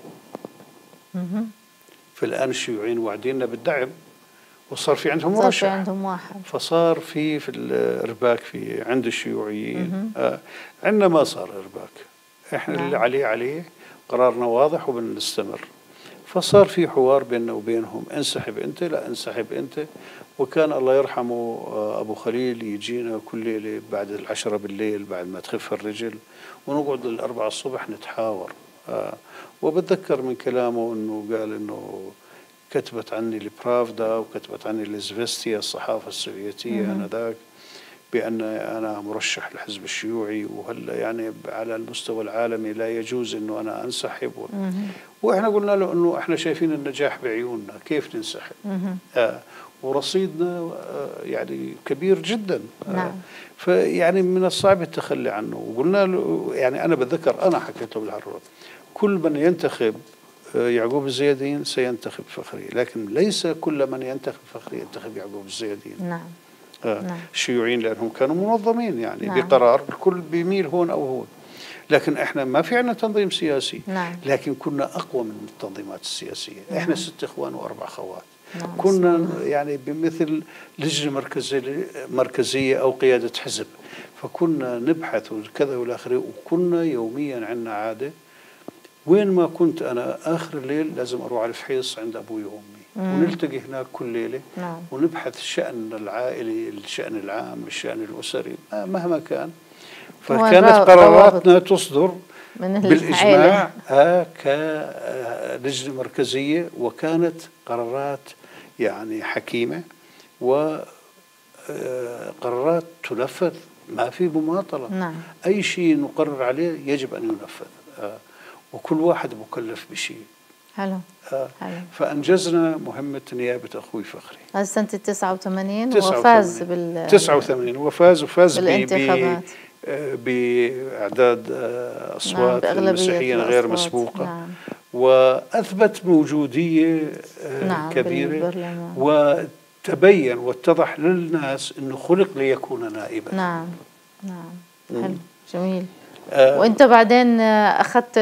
فالآن الشيوعيين واعديننا بالدعم وصار في عندهم مرشح. صار في عندهم واحد. فصار في الإرباك في عند الشيوعيين. عندنا ما صار إرباك إحنا اللي عليه قرارنا واضح وبنستمر. فصار في حوار بيننا وبينهم انسحب أنت لا انسحب أنت. وكان الله يرحمه أبو خليل يجينا كل ليلة بعد 10 بالليل بعد ما تخف الرجل ونقعد 4 الصبح نتحاور. وبتذكر من كلامه أنه قال أنه كتبت عني البرافدا وكتبت عني الإزفستيا الصحافة السوفيتية آنذاك بأن أنا مرشح للحزب الشيوعي وهلا يعني على المستوى العالمي لا يجوز أنه أنا أنسحب. وإحنا قلنا له أنه إحنا شايفين النجاح بعيوننا كيف ننسحب. ورصيدنا يعني كبير جدا. نعم. فيعني من الصعب التخلي عنه. وقلنا له يعني أنا بتذكر أنا حكيت له بالعرض كل من ينتخب يعقوب الزيادين سينتخب فخري لكن ليس كل من ينتخب فخري ينتخب يعقوب الزيادين. نعم. الشيوعيين لأنهم كانوا منظمين يعني. نعم. بقرار الكل بيميل هون أو هون لكن احنا ما في عندنا تنظيم سياسي. نعم. لكن كنا اقوى من التنظيمات السياسيه. نعم. احنا 6 اخوان و4 اخوات. نعم. كنا يعني بمثل لجنه مركزيه او قياده حزب، فكنا نبحث وكذا والاخر. وكنا يوميا عندنا عاده، وين ما كنت انا اخر الليل لازم اروح على الفحيص عند ابوي وامي، ونلتقي هناك كل ليله. نعم. ونبحث الشأن العائلي، الشأن العام، الشأن الأسري، مهما كان. فكانت قراراتنا تصدر بالإجماع كلجنة مركزية، وكانت قرارات يعني حكيمة، وقرارات تنفذ، ما في مماطلة. نعم. أي شيء نقرر عليه يجب أن ينفذ، وكل واحد مكلف بشيء. حلو. حلو. فأنجزنا مهمة نيابة أخوي فخري. هذا سنة 89 وفاز 89 وفاز بالانتخابات بأعداد أصوات مسيحيا غير مسبوقة. نعم. وأثبت موجودية كبيرة، وتبين واتضح للناس أنه خلق ليكون نائبا. نعم. نعم. حلو. جميل. وانت بعدين اخذت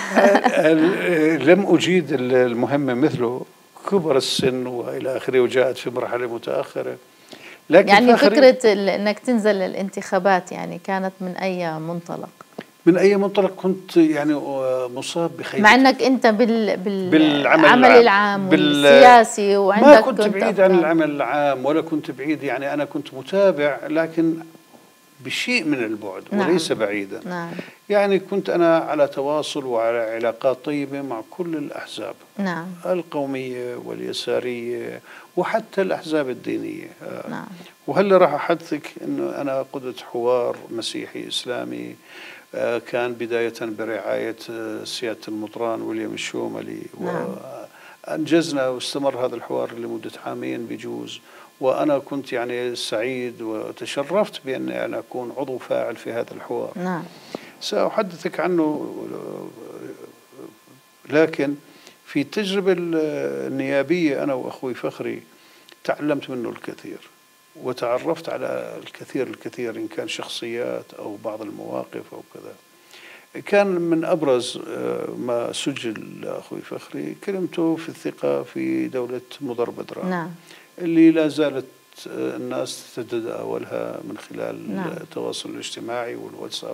لم اجيد المهمه مثله، كبر السن والى اخره، وجاءت في مرحله متاخره. لكن يعني فكره انك تنزل الانتخابات يعني كانت من اي منطلق؟ من اي منطلق؟ كنت يعني مصاب بخيبه، مع انك انت بالعمل العام والسياسي، وعندك ما كنت بعيد عن العمل العام، ولا كنت بعيد، يعني انا كنت متابع لكن بشيء من البعد. نعم. وليس بعيدا. نعم. يعني كنت أنا على تواصل وعلى علاقات طيبة مع كل الأحزاب. نعم. القومية واليسارية وحتى الأحزاب الدينية. نعم. وهلا راح أحدثك أنه أنا قدت حوار مسيحي إسلامي، كان بداية برعاية سيادة المطران ويليام الشوملي. نعم. وأنجزنا واستمر هذا الحوار لمدة 2 عام بجوز. وأنا كنت يعني سعيد وتشرفت بأن أنا أكون عضو فاعل في هذا الحوار. نعم. سأحدثك عنه. لكن في التجربة النيابية أنا وأخوي فخري تعلمت منه الكثير، وتعرفت على الكثير إن كان شخصيات أو بعض المواقف أو كذا. كان من أبرز ما سجل أخوي فخري كلمته في الثقة في دولة مضر بدران. نعم. اللي لا زالت الناس تتداولها من خلال نعم. التواصل الاجتماعي والواتساب.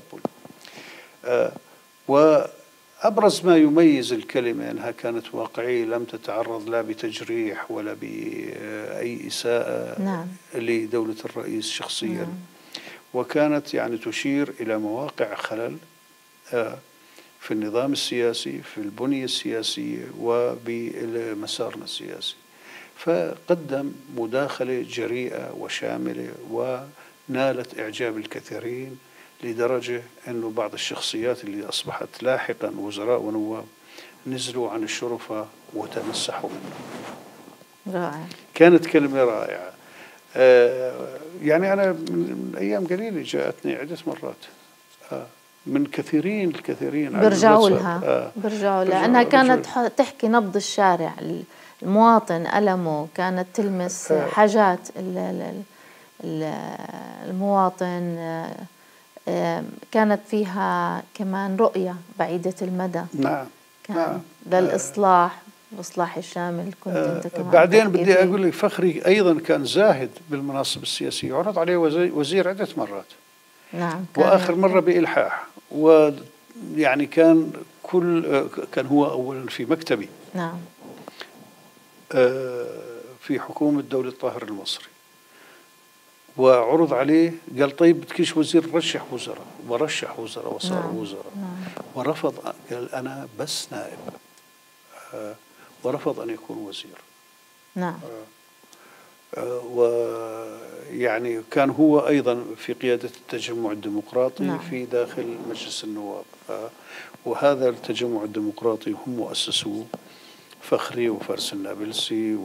وأبرز ما يميز الكلمة أنها كانت واقعية، لم تتعرض لا بتجريح ولا بأي إساءة. نعم. لدولة الرئيس شخصيا. نعم. وكانت يعني تشير إلى مواقع خلل في النظام السياسي، في البنية السياسية، وبمسارنا السياسي. فقدم مداخلة جريئة وشاملة ونالت إعجاب الكثيرين، لدرجة أنه بعض الشخصيات اللي أصبحت لاحقا وزراء ونواب نزلوا عن الشرفة وتمسحوا منه. رائع. كانت كلمة رائعة. يعني أنا من أيام قليلة جاءتني عدة مرات من الكثيرين برجعوا لها. لأنها كانت تحكي نبض الشارع، المواطن ألمه، كانت تلمس حاجات المواطن، كانت فيها كمان رؤية بعيدة المدى. نعم. نعم. للإصلاح، الإصلاح الشامل. كنت أنت كمان بعدين بدي أقول لك فخري أيضا كان زاهد بالمناصب السياسية، عرض عليه وزير عدة مرات. نعم. وآخر مرة بإلحاح. ويعني كان هو أولا في مكتبي. نعم. في حكومة دولة طاهر المصري، وعرض عليه قال طيب بدكيش وزير؟ رشح وزراء، ورشح وزراء وصار نعم. وزراء. نعم. ورفض، قال أنا بس نائب، ورفض أن يكون وزير. نعم. ويعني كان هو أيضا في قيادة التجمع الديمقراطي. نعم. في داخل مجلس النواب. وهذا التجمع الديمقراطي هم مؤسسوه فخري وفارس النابلسي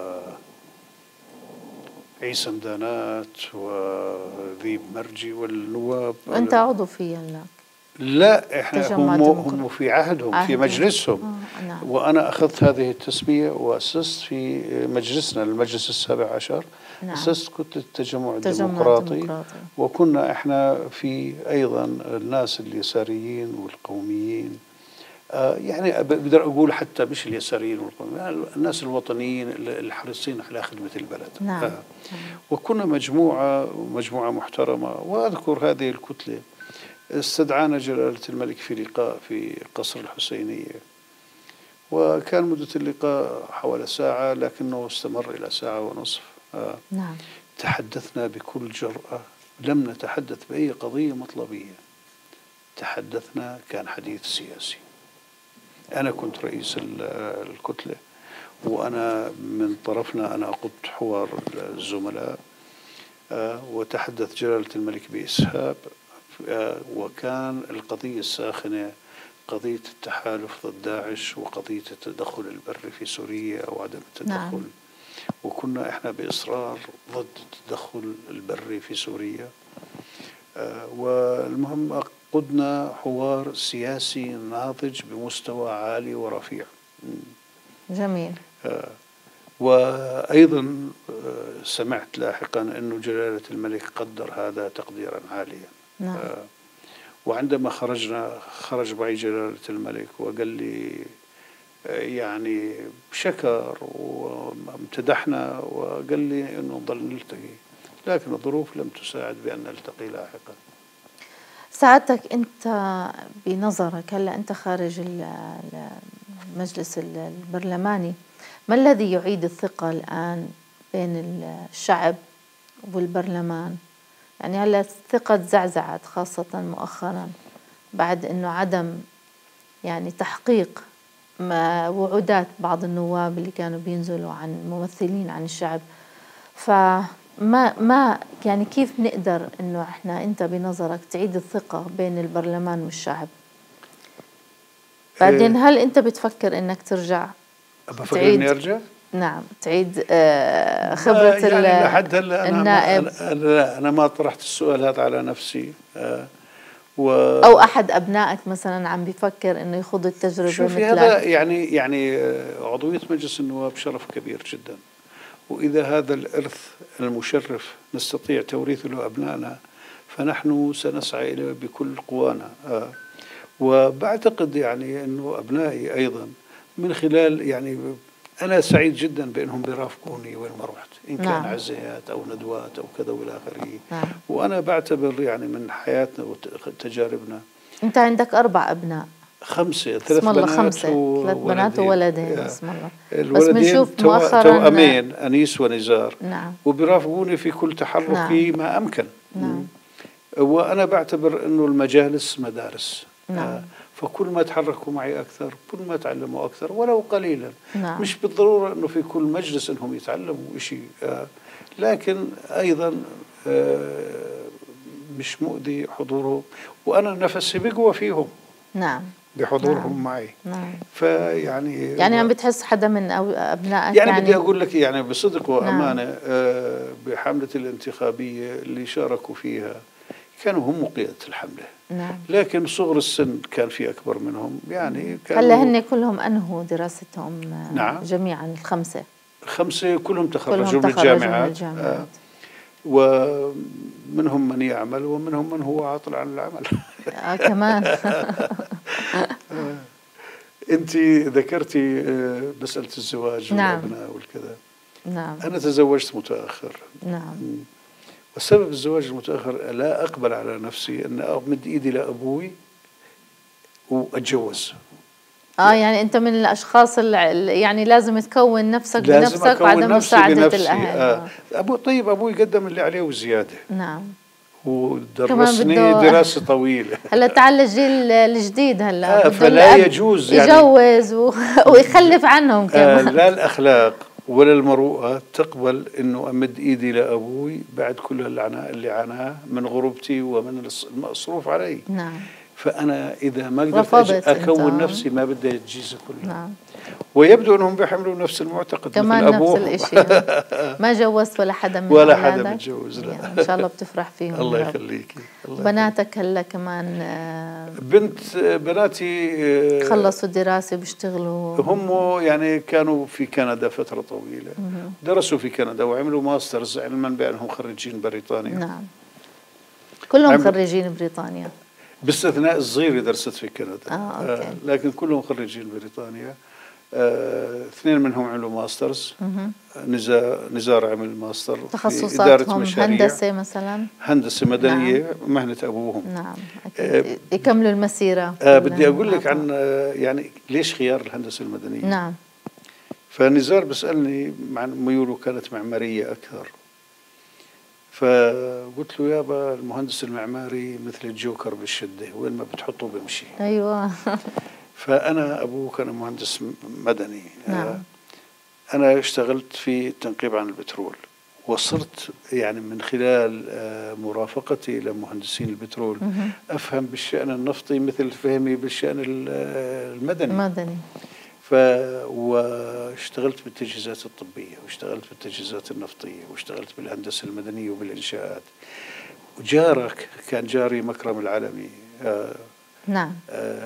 وعيسى مدانات وذيب مرجي والنواب. وأنت عضو فيه هناك؟ لا، احنا هم في عهدهم في مجلسهم. نعم. وانا اخذت هذه التسميه واسست في مجلسنا المجلس السابع عشر. نعم. اسست كتله التجمع الديمقراطي. وكنا احنا في ايضا الناس اليساريين والقوميين، يعني بقدر اقول حتى مش اليساريين والقوميين، الناس الوطنيين الحريصين على خدمه البلد. نعم. وكنا مجموعه محترمه. واذكر هذه الكتله استدعانا جلالة الملك في لقاء في قصر الحسينية، وكان مدة اللقاء حوالي ساعة لكنه استمر إلى ساعة ونصف. نعم. تحدثنا بكل جرأة، لم نتحدث بأي قضية مطلبية، تحدثنا كان حديث سياسي. أنا كنت رئيس الكتلة، وأنا من طرفنا أنا قدت حوار الزملاء، وتحدث جلالة الملك بإسهاب. وكان القضية الساخنة قضية التحالف ضد داعش وقضية التدخل البري في سوريا وعدم التدخل. نعم. وكنا احنا بإصرار ضد التدخل البري في سوريا. والمهم قدنا حوار سياسي ناضج بمستوى عالي ورفيع. جميل. وأيضا سمعت لاحقا أن جلالة الملك قدر هذا تقديرا عاليا. نعم. وعندما خرج معي جلالة الملك وقال لي يعني شكر وامتدحنا وقال لي أنه نضل نلتقي، لكن الظروف لم تساعد بأن نلتقي لاحقا. سعادتك أنت بنظرك هلأ أنت خارج المجلس البرلماني، ما الذي يعيد الثقة الآن بين الشعب والبرلمان؟ يعني هلا الثقة تزعزعت خاصة مؤخرا بعد انه عدم يعني تحقيق وعودات بعض النواب اللي كانوا بينزلوا عن ممثلين عن الشعب. فما يعني كيف نقدر انه احنا انت بنظرك تعيد الثقة بين البرلمان والشعب؟ بعدين هل انت بتفكر انك ترجع؟ بفكر اني ارجع؟ نعم، تعيد خبرة يعني لحد هلا النائب. أنا ما طرحت السؤال هذا على نفسي. أو أحد أبنائك مثلا عم بيفكر إنه يخوض التجربة شوفي هذا يعني عضوية مجلس النواب شرف كبير جدا، وإذا هذا الإرث المشرف نستطيع توريثه لأبنائنا فنحن سنسعى إليه بكل قوانا. وبعتقد يعني أنه أبنائي أيضا من خلال يعني أنا سعيد جدا بأنهم بيرافقوني وين ما رحت، إن كان نعم. عزيات أو ندوات أو كذا وإلى آخره. نعم. وأنا بعتبر يعني من حياتنا وتجاربنا. أنت عندك 4 أبناء؟ 5، 3 بنات 3 بنات وولدين. بسم الله. بس بنشوف مؤخرا توأمين أنيس ونزار. نعم. وبيرافقوني في كل تحرك. نعم. ما أمكن. نعم. وأنا بعتبر أنه المجالس مدارس. نعم. فكل ما تحركوا معي أكثر كل ما تعلموا أكثر ولو قليلا. نعم. مش بالضرورة أنه في كل مجلس أنهم يتعلموا شيء، لكن أيضا مش مؤذي حضوره، وأنا نفسي بقوى فيهم. نعم. بحضورهم. نعم. معي. نعم. يعني عم بتحس حدا من أبنائك يعني بدي أقول لك يعني بصدق وأمانة. نعم. بحملة الانتخابية اللي شاركوا فيها كانوا هم قيادة الحملة. نعم. لكن صغر السن كان في أكبر منهم يعني هلا هن كلهم أنهوا دراستهم. نعم. جميعا 5 كلهم تخرجوا من الجامعات. ومنهم من يعمل ومنهم من هو عاطل عن العمل. كمان. أنت ذكرتي مسألة الزواج. نعم. والأبناء والكذا. نعم. أنا تزوجت متأخر. نعم. والسبب الزواج المتأخر لا أقبل على نفسي أن أمد إيدي لأبوي وأتجوز. يعني أنت من الأشخاص اللي يعني لازم تكون نفسك بنفسك وعدم مساعدة الأهل. أبوي قدم اللي عليه وزيادة. نعم. ودرسني دراسة طويلة. هلا تعال الجيل الجديد هلا فلا يجوز يعني يجوز ويخلف عنهم كمان. لا الأخلاق ولا المروءة تقبل إنه أمد إيدي لأبوي بعد كل العناء اللي عناه من غربتي ومن المصروف علي. نعم. فأنا إذا ما قدرت رفضت أكون أنت. نفسي ما بدي أجهزها كلها. نعم. ويبدو أنهم بيحملوا نفس المعتقد كمان مثل نفس أبوهم. الإشي. ما جوزت ولا حدا من ولا أولادك؟ حدا متجوز، لا. يعني إن شاء الله بتفرح فيهم. الله يا رب. يخليكي. بناتك هلا كمان بناتي خلصوا دراسة بيشتغلوا؟ هم يعني كانوا في كندا فترة طويلة، درسوا في كندا وعملوا ماسترز، علما بأنهم خريجين بريطانيا. نعم. كلهم خريجين بريطانيا باستثناء الصغيرة درست في كندا. أوكي. لكن كلهم خريجين بريطانيا. اثنين منهم عملوا ماسترز. نزار عمل ماستر في إدارة مشاريع. هندسة مثلا؟ هندسة مدنية. نعم. مهنة أبوهم. نعم أكيد. يكملوا المسيرة. بدي أقول لك عن يعني ليش خيار الهندسة المدنية. نعم. فنزار بسألني مع ميوله كانت معمارية أكثر، فقلت له يابا المهندس المعماري مثل الجوكر بالشدة، وين ما بتحطه بمشي. أيوة. فأنا أبوه كان مهندس مدني. نعم. أنا اشتغلت في التنقيب عن البترول، وصرت يعني من خلال مرافقتي إلى مهندسين البترول أفهم بالشأن النفطي مثل فهمي بالشأن المدني. واشتغلت بالتجهيزات الطبية، واشتغلت بالتجهيزات النفطية، واشتغلت بالهندسة المدنية وبالإنشاءات. وجارك كان جاري مكرم العالمي. نعم.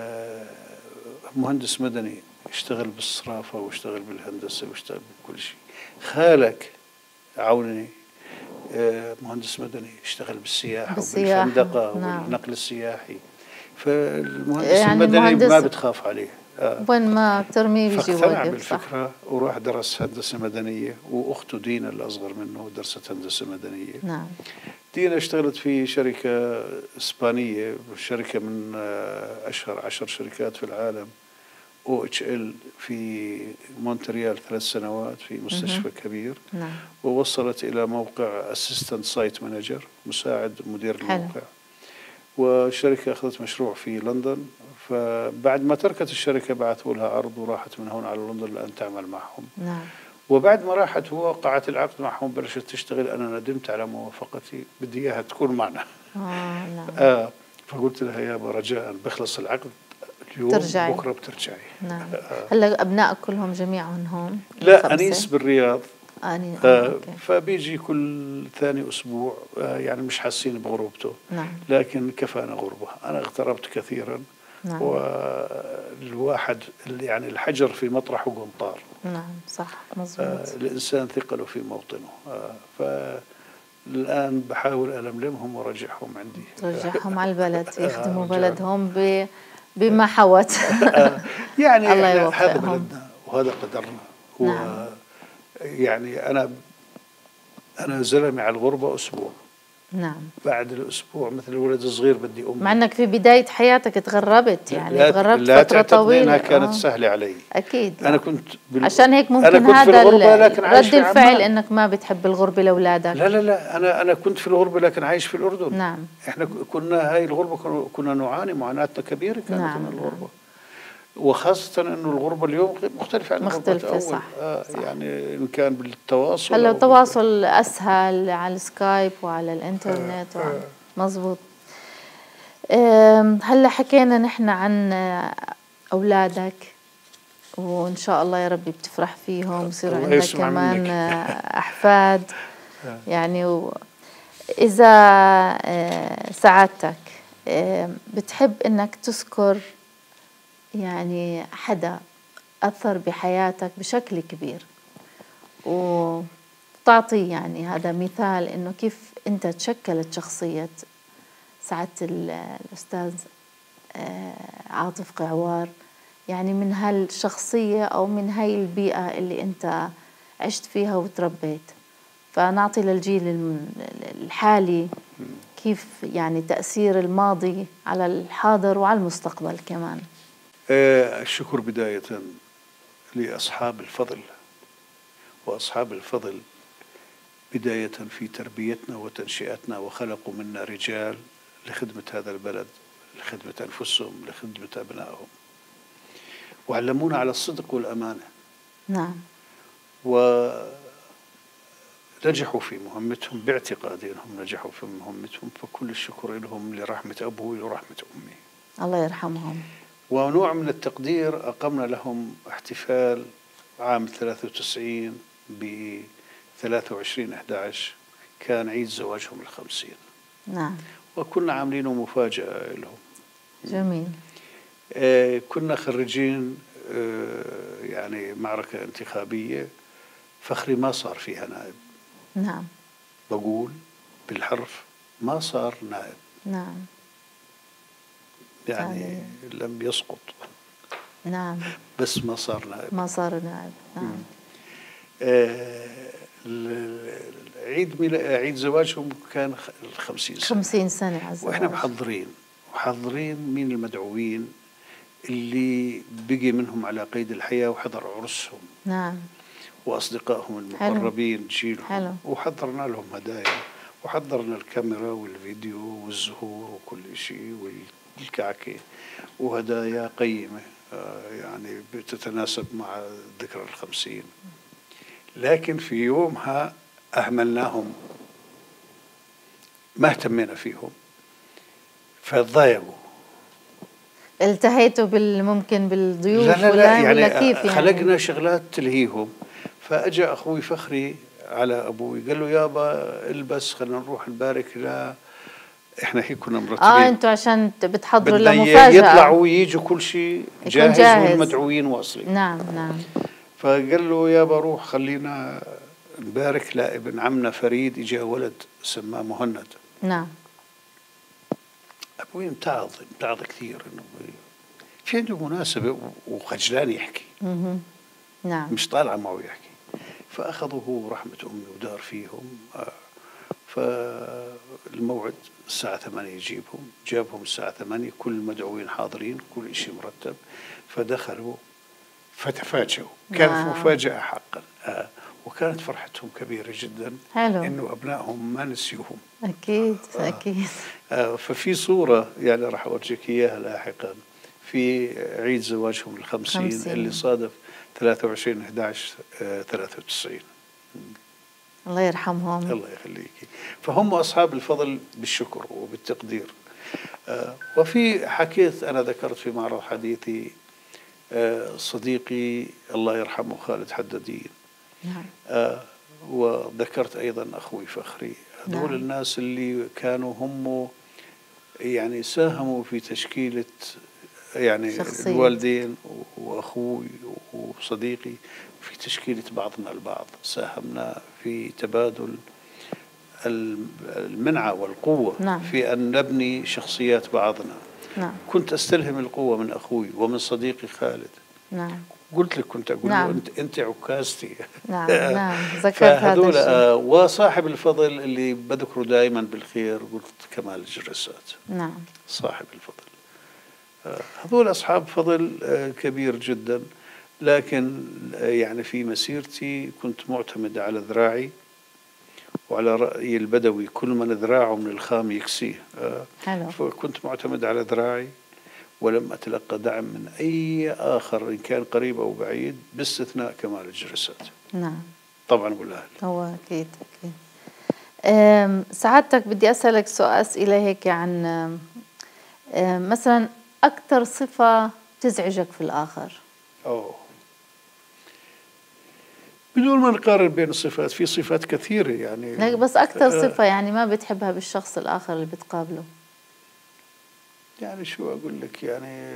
مهندس مدني، اشتغل بالصرافة واشتغل بالهندسة واشتغل بكل شيء. خالك عوني مهندس مدني، اشتغل بالسياحة وبالفندقة والنقل السياحي. فالمهندس يعني المدني ما بتخاف عليه. وين ما بترميه بيجي واقف. فاقتنع بالفكرة وراح درس هندسة مدنية، وأخته دينا الأصغر منه درست هندسة مدنية. نعم. دينا اشتغلت في شركة إسبانية، شركة من أشهر 10 شركات في العالم، OHL في مونتريال 3 سنوات في مستشفى كبير. نعم. ووصلت إلى موقع Assistant Site Manager، مساعد مدير الموقع. والشركة أخذت مشروع في لندن، فبعد ما تركت الشركة بعثوا لها عرض وراحت من هون على لندن لأن تعمل معهم. نعم. وبعد ما راحت ووقعت العقد معهم بلشت تشتغل. أنا ندمت على موافقتي، بدي إياها تكون معنا. نعم. فقلت لها يابا رجاء بخلص العقد اليوم، ترجعي. بكرة بترجعي. نعم. هلا أبنائك كلهم جميعهم هون؟ لا، أنيس بالرياض. أوكي. فبيجي كل ثاني أسبوع. يعني مش حاسين بغربته. نعم. لكن كفانا غربة. أنا اغتربت كثيرا. نعم. والواحد يعني الحجر في مطرحه قنطار. نعم صح مظبوط. الإنسان ثقله في موطنه. فالآن بحاول ألملمهم ورجعهم عندي. رجعهم على البلد يخدموا بلدهم بما حوت. يعني الله يوفقهم. هذا بلدنا وهذا قدرنا. نعم. يعني أنا زلمي على الغربة أسبوع. نعم. بعد الأسبوع مثل الولد الصغير بدي أمي. مع أنك في بداية حياتك تغربت، يعني تغربت لا فترة طويلة. إنها كانت سهلة علي. أكيد. أنا كنت عشان هيك ممكن هذا رد الفعل إنك ما بتحب الغربة لأولادك. لا أنا كنت في الغربة لكن عايش في الأردن. نعم. إحنا كنا هاي الغربة كنا نعاني معاناتنا كبيرة كانت. نعم. من الغربة. وخاصة إنه الغربة اليوم مختلفة عن الغربة الأول. صح. يعني إن كان بالتواصل. هلا التواصل أسهل على السكايب وعلى الإنترنت. مزبوط. هلا حكينا نحن عن أولادك، وإن شاء الله يا ربي بتفرح فيهم، يصير عندك كمان أحفاد. يعني إذا سعادتك بتحب إنك تذكر يعني حدا أثر بحياتك بشكل كبير، وتعطي يعني هذا مثال إنه كيف أنت تشكلت شخصية سعادة الأستاذ عاطف قعوار، يعني من هالشخصية أو من هاي البيئة اللي أنت عشت فيها وتربيت. فنعطي للجيل الحالي كيف يعني تأثير الماضي على الحاضر وعلى المستقبل كمان. الشكر بداية لأصحاب الفضل، وأصحاب الفضل بداية في تربيتنا وتنشئتنا، وخلقوا منا رجال لخدمة هذا البلد، لخدمة أنفسهم، لخدمة أبنائهم، وعلمونا على الصدق والأمانة. نعم. ونجحوا في مهمتهم باعتقادي أنهم نجحوا في مهمتهم، فكل الشكر لهم، لرحمة أبوي ورحمة أمي. الله يرحمهم. ونوع من التقدير أقمنا لهم احتفال عام 93 ب 23/11، كان عيد زواجهم ال50. نعم. وكنا عاملينه مفاجأة لهم. جميل. كنا خريجين يعني معركة انتخابية، فخري ما صار فيها نائب. نعم. بقول بالحرف ما صار نائب. نعم. يعني لم يسقط. نعم. بس ما صار نائب. ما صار نائب. نعم. عيد زواجهم كان 50 سنة. 50 سنة على الزواج. وإحنا محضرين مين المدعوين اللي بقي منهم على قيد الحياة وحضر عرسهم. نعم. وأصدقائهم المقربين جيلهم. وحضرنا لهم هدايا، وحضرنا الكاميرا والفيديو والزهور وكل شيء والكعكة وهدايا قيمة يعني بتتناسب مع ذكرى ال50. لكن في يومها أهملناهم، ما اهتمينا فيهم، فتضايقوا. التهيتوا ممكن بالضيوف؟ لا يعني ولا كيف يعني؟ خلقنا شغلات تلهيهم. فأجى أخوي فخري على أبوي قال له يابا البس خلينا نروح نبارك. لا إحنا هيك كنا مرتبين. أنتوا عشان بتحضروا لمفاجأة، يطلعوا ويجوا كل شيء جاهز والمدعوين واصلين. نعم. فقال له يابا روح خلينا نبارك. لا، ابن عمنا فريد إجا ولد سماه مهند. نعم. أبوي امتعض كثير إنه في عنده مناسبة وخجلان يحكي. نعم. مش طالع معه يحكي. فأخذوا هو ورحمة أمي ودار فيهم. فالموعد الساعة 8 يجيبهم، جابهم الساعة 8، كل المدعوين حاضرين، كل شيء مرتب. فدخلوا فتفاجئوا. كانت مفاجأة حقا. وكانت فرحتهم كبيرة جدا. حلو. إنه أبنائهم ما نسيوهم. أكيد. ففي صورة يعني راح أورجيك إياها لاحقا في عيد زواجهم ال50 اللي صادف 23/11/93. الله يرحمهم. الله يخليكي. فهم أصحاب الفضل بالشكر وبالتقدير. وفي حكيت أنا ذكرت في معرض حديثي صديقي الله يرحمه خالد حدادين. نعم. وذكرت أيضا أخوي فخري. هذول الناس اللي كانوا هم يعني ساهموا في تشكيلة يعني شخصية الوالدين وأخوي وصديقي في تشكيلة بعضنا البعض. ساهمنا في تبادل المنعة والقوة. نعم. في أن نبني شخصيات بعضنا. نعم. كنت أستلهم القوة من أخوي ومن صديقي خالد. نعم. قلت لك كنت أقول له أنت عكازتي. نعم. ذكرت هذا الشيء. وصاحب الفضل اللي بذكره دائما بالخير قلت كمال الجرسات. نعم. صاحب الفضل. هذول أصحاب فضل كبير جدا. لكن يعني في مسيرتي كنت معتمد على ذراعي وعلى رأي البدوي كل من ذراعه من الخام يكسيه. فكنت معتمد على ذراعي ولم أتلقى دعم من أي آخر إن كان قريب أو بعيد باستثناء كمال الجرسات. نعم. طبعا والأهل. هو أكيد. سعادتك بدي أسألك أسئلة هيك عن مثلا أكثر صفة تزعجك في الآخر؟ بدون ما نقارن بين الصفات، في صفات كثيرة يعني. بس أكثر صفة يعني ما بتحبها بالشخص الآخر اللي بتقابله؟ يعني شو أقول لك، يعني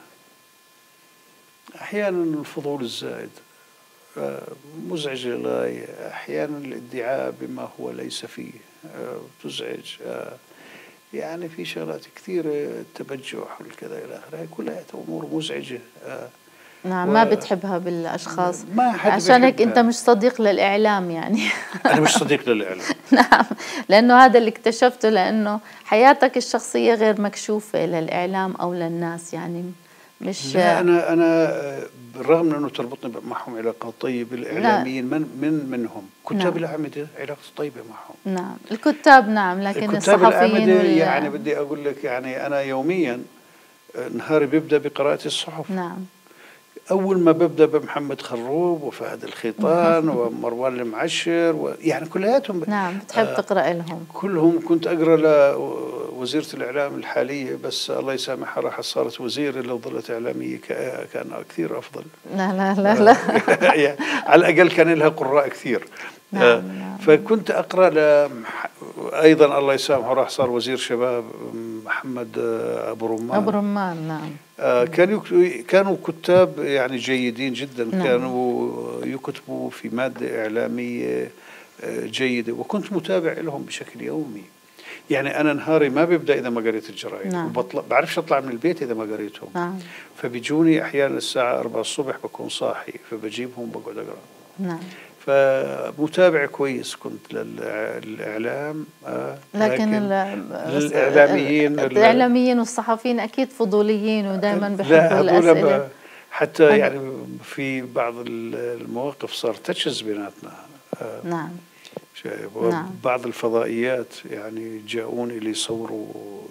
أحيانا الفضول الزائد مزعج للغاية. أحيانا الادعاء بما هو ليس فيه تزعج. يعني في شغلات كثيرة، التبجح والكذا إلى آخره، هي كلها أمور مزعجة. نعم. ما بتحبها بالأشخاص. ما حد عشان هيك أنت مش صديق للإعلام يعني. أنا مش صديق للإعلام. نعم. لأنه هذا اللي اكتشفته، لأنه حياتك الشخصية غير مكشوفة للإعلام أو للناس يعني. مش لا أنا بالرغم من أنه تربطني معهم علاقات طيبة. الإعلاميين منهم كتاب الأعمدة علاقة طيبة معهم. نعم. الكتاب نعم. لكن الصحفيين يعني بدي أقول لك يعني أنا يوميا نهاري بيبدأ بقراءة الصحف. نعم. أول ما ببدأ بمحمد خروب وفهد الخيطان ومروان المعشر يعني كلياتهم. نعم، بتحب تقرأ لهم؟ كلهم كنت أقرأ لوزيرة الإعلام الحالية، بس الله يسامحها راح صارت وزيرة، لو ظلت إعلامية كان كثير أفضل. لا لا لا لا. يعني على الأقل كان لها قراء كثير. نعم. فكنت أقرأ أيضا الله يسامحه راح صار وزير شباب، محمد أبو رمان. أبو رمان، نعم. كانوا كتاب يعني جيدين جدا. نعم. كانوا يكتبوا في مادة إعلامية جيدة، وكنت متابع لهم بشكل يومي. يعني أنا نهاري ما بيبدأ إذا ما قريت الجرايد. نعم. بعرفش أطلع من البيت إذا ما قريتهم. نعم. فبيجوني أحيانا الساعة 4 الصبح بكون صاحي، فبجيبهم بقعد أقرأ. نعم. فمتابع كويس كنت للإعلام. لكن الإعلاميين والصحفيين أكيد فضوليين ودائما بيحبوا الأسئلة. حتى يعني في بعض المواقف صار تشز بيناتنا. نعم. وبعض الفضائيات يعني جاءوني ليصوروا،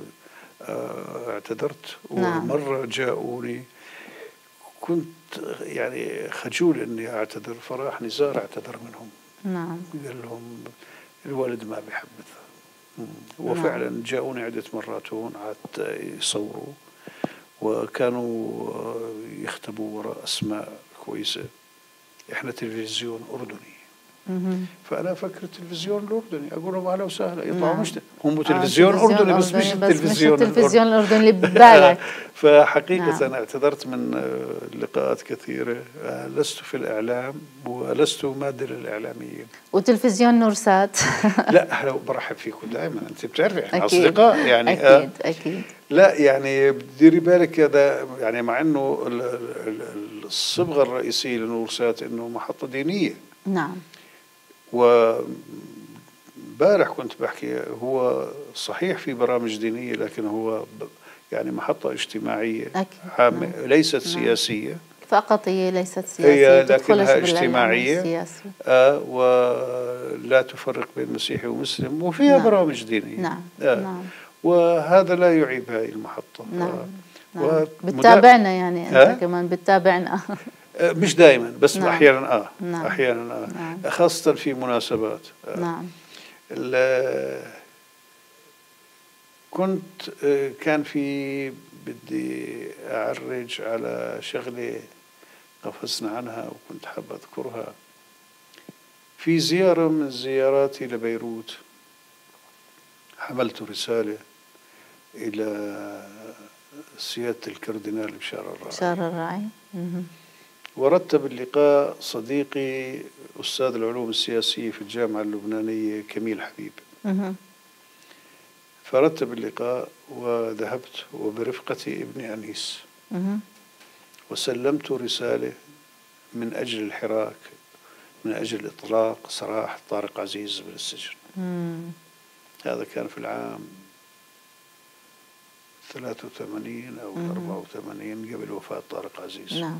اعتذرت. نعم. ومرة جاءوني كنت يعني خجول اني اعتذر، فراح نزار اعتذر منهم. نعم. قال لهم الوالد ما بيحبذ. وفعلا نعم. جاءوني عدة مرات هون عاد يصوروا، وكانوا يختبوا وراء اسماء كويسة. احنا تلفزيون اردني. فأنا أفكر التلفزيون الأردني، أقول لهم أهلا وسهلا، يطلعوا مش هم تلفزيون أردني بس مش التلفزيون الأردني اللي ببالك. فحقيقة أنا اعتذرت من لقاءات كثيرة. لست في الإعلام ولست مادة للإعلاميين. وتلفزيون نورسات. لا أهلا، برحب فيكم دائما، أنت بتعرفي إحنا أصدقاء يعني. أكيد. لا يعني ديري بالك هذا يعني، مع إنه الصبغة الرئيسية لنورسات إنه محطة دينية. نعم. وبارح كنت بحكي، هو صحيح في برامج دينية، لكن هو يعني محطة اجتماعية. نعم. ليست سياسية فقط، هي ليست سياسية، لكنها اجتماعية. ولا تفرق بين مسيحي ومسلم، وفيها نعم. برامج دينية. نعم. نعم. وهذا لا يعيب هذه المحطة. نعم. نعم. بتتابعنا يعني أنت كمان بتتابعنا. مش دائما بس. نعم. أحيانا نعم. أحيانا نعم. خاصة في مناسبات. نعم. كنت كان في بدي أعرج على شغلة قفزنا عنها وكنت حاب أذكرها. في زيارة من زياراتي لبيروت حملت رسالة إلى سيادة الكاردينال بشار الراعي. ورتب اللقاء صديقي أستاذ العلوم السياسية في الجامعة اللبنانية كميل حبيب. فرتب اللقاء وذهبت وبرفقتي ابني أنيس. وسلمت رسالة من أجل الحراك، من أجل إطلاق سراح طارق عزيز من السجن. هذا كان في العام 83 أو 84 قبل وفاة طارق عزيز. نعم.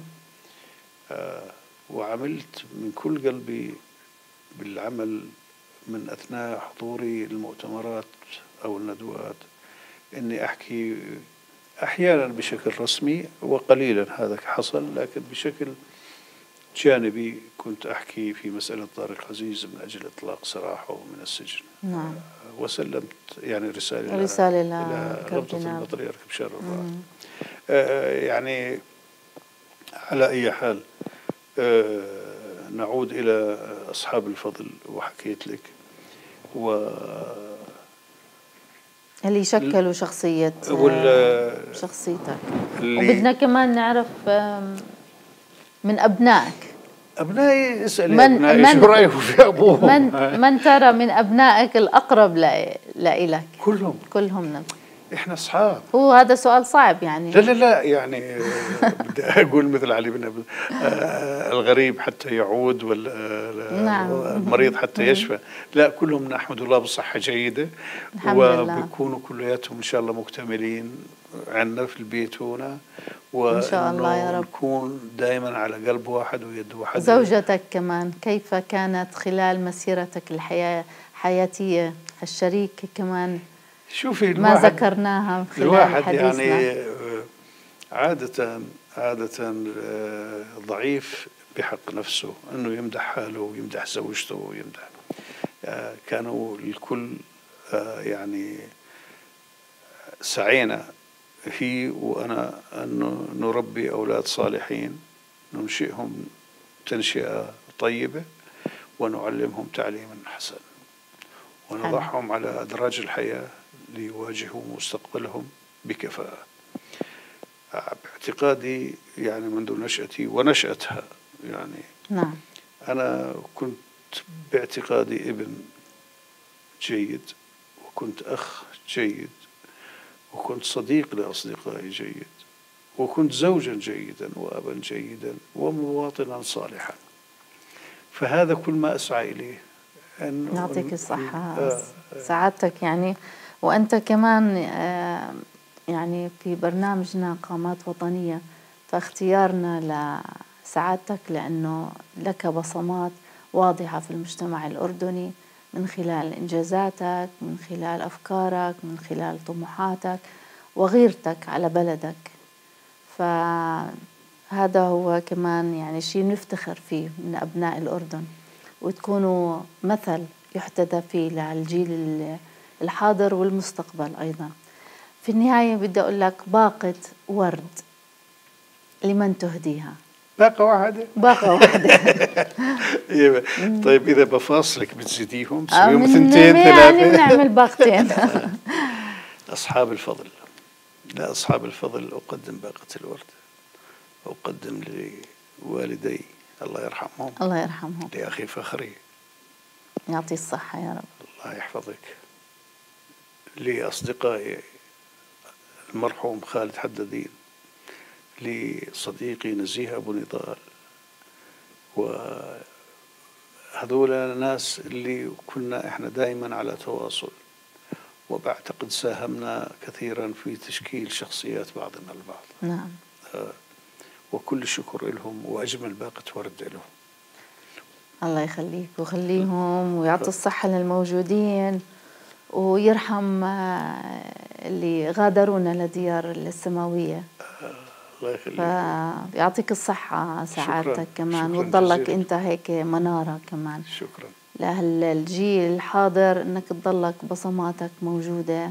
وعملت من كل قلبي بالعمل من أثناء حضوري المؤتمرات أو الندوات، إني أحكي أحيانا بشكل رسمي وقليلا هذا حصل، لكن بشكل جانبي كنت أحكي في مسألة طارق عزيز من أجل إطلاق سراحه من السجن. نعم. وسلمت يعني رسالة إلى ربطة البطريرك بشار الراعي. يعني على أي حال نعود إلى أصحاب الفضل. وحكيت لك اللي شكلوا شخصيتك. وبدنا كمان نعرف من أبنائك. أبنائي اسألي أبنائي شو رأيهم في أبوهم. من ترى من أبنائك الأقرب لإلك؟ كلهم. إحنا أصحاب. هو هذا سؤال صعب يعني. لا يعني بدي أقول مثل علي بن أبي الغريب حتى يعود، والمريض حتى يشفى. لا، كلهم نحمد الله بصحة جيدة، وبيكونوا كلياتهم إن شاء الله مكتملين عنا في البيت هنا، إن شاء الله يا رب. نكون دائما على قلب واحد ويد واحد. زوجتك كمان كيف كانت خلال مسيرتك الحياتية؟ الشريك كمان شوفي ما ذكرناها خلال الواحد حديثنا. يعني عادة عادة ضعيف بحق نفسه، أنه يمدح حاله ويمدح زوجته ويمدح. كانوا الكل يعني سعينا هي وأنا أن نربي أولاد صالحين، ننشئهم تنشئة طيبة، ونعلمهم تعليما حسنا، ونضعهم على أدراج الحياة ليواجهوا مستقبلهم بكفاءة. باعتقادي يعني منذ نشأتي ونشأتها، يعني نعم، أنا كنت باعتقادي ابن جيد، وكنت أخ جيد، وكنت صديق لأصدقائي جيد، وكنت زوجا جيدا وأبا جيدا ومواطنا صالحا. فهذا كل ما أسعى إليه. يعطيك الصحة سعادتك. يعني وأنت كمان يعني في برنامجنا قامات وطنية، فاختيارنا لسعادتك لأنه لك بصمات واضحة في المجتمع الأردني من خلال إنجازاتك، من خلال أفكارك، من خلال طموحاتك وغيرتك على بلدك. فهذا هو كمان يعني شيء نفتخر فيه من أبناء الأردن، وتكونوا مثل يحتذى فيه للجيل الحاضر والمستقبل أيضا. في النهاية بدي أقول لك باقة ورد لمن تهديها؟ باقة واحدة. باقة واحدة. طيب إذا بفاصلك بتزيديهم من ثنتين ثلاثة، يعني بنعمل باقتين. أصحاب الفضل، لا أصحاب الفضل أقدم باقة الورد، أقدم لوالدي الله يرحمهم، الله يرحمهم، لأخي فخري يعطي الصحة يا رب، الله يحفظك، لأصدقائي المرحوم خالد حدادين، لصديقي نزيه أبو نضال، وهذول الناس اللي كنا إحنا دائما على تواصل، وبعتقد ساهمنا كثيرا في تشكيل شخصيات بعضنا البعض. نعم. وكل الشكر لهم، وأجمل باقة ورد لهم. الله يخليك ويخليهم ويعطي الصحة للموجودين، ويرحم اللي غادرونا لديار السماوية. الله يخليك. يعطيك الصحة سعادتك كمان، شكراً وتضلك جزيلا. انت هيك منارة كمان. شكرا. لهالجيل الحاضر انك تضلك بصماتك موجودة.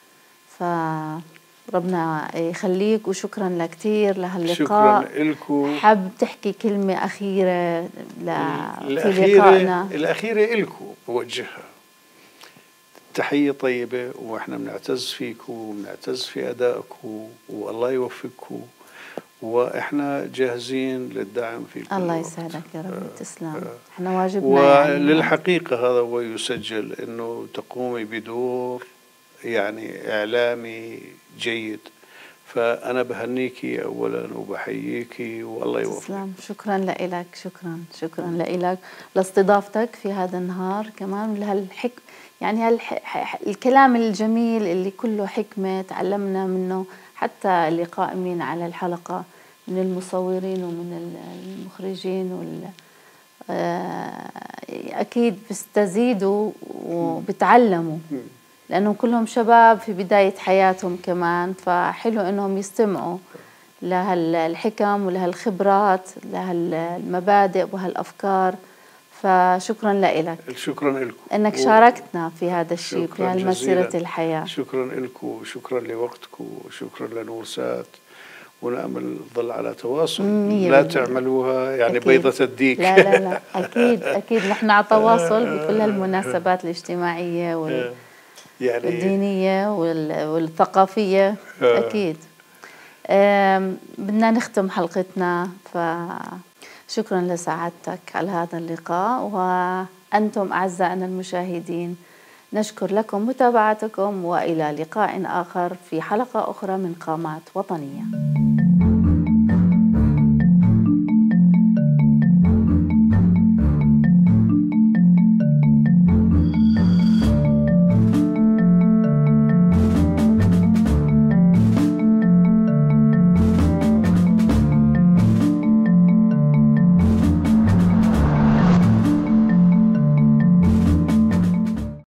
فربنا يخليك، وشكرا لك كثير لهاللقاء. شكرا لكم. حاب تحكي كلمة أخيرة في لقائنا؟ الأخيرة لكم بوجهها تحية طيبة، وإحنا بنعتز فيكم وبنعتز في أدائكم، والله يوفقكم، وإحنا جاهزين للدعم فيكم. الله يسعدك يا رب. تسلم. إحنا واجبنا وللحقيقة هذا هو يسجل إنه تقومي بدور يعني إعلامي جيد، فأنا بهنيكي أولا وبحييكي والله يوفقك. تسلم. شكرا لك، شكرا لك لاستضافتك في هذا النهار كمان، يعني الكلام الجميل اللي كله حكمة تعلمنا منه، حتى اللي قائمين على الحلقة من المصورين ومن المخرجين أكيد بيستزيدوا وبتعلموا، لأنهم كلهم شباب في بداية حياتهم كمان، فحلو أنهم يستمعوا لهالحكم ولهالخبرات، لهالمبادئ وهالأفكار. فشكرا لك. شكرا لكم أنك شاركتنا في هذا الشيء في هالمسيرة الحياة. شكرا لكم، وشكرا لوقتكم، وشكرا لنورسات، ونأمل ظل على تواصل. لا تعملوها يعني أكيد. بيضة الديك. لا أكيد نحن على تواصل بكل هالمناسبات الاجتماعية يعني والدينية والثقافية. أكيد. بدنا نختم حلقتنا، فشكرا لسعادتك على هذا اللقاء، وأنتم أعزائنا المشاهدين نشكر لكم متابعتكم، وإلى لقاء آخر في حلقة أخرى من قامات وطنية.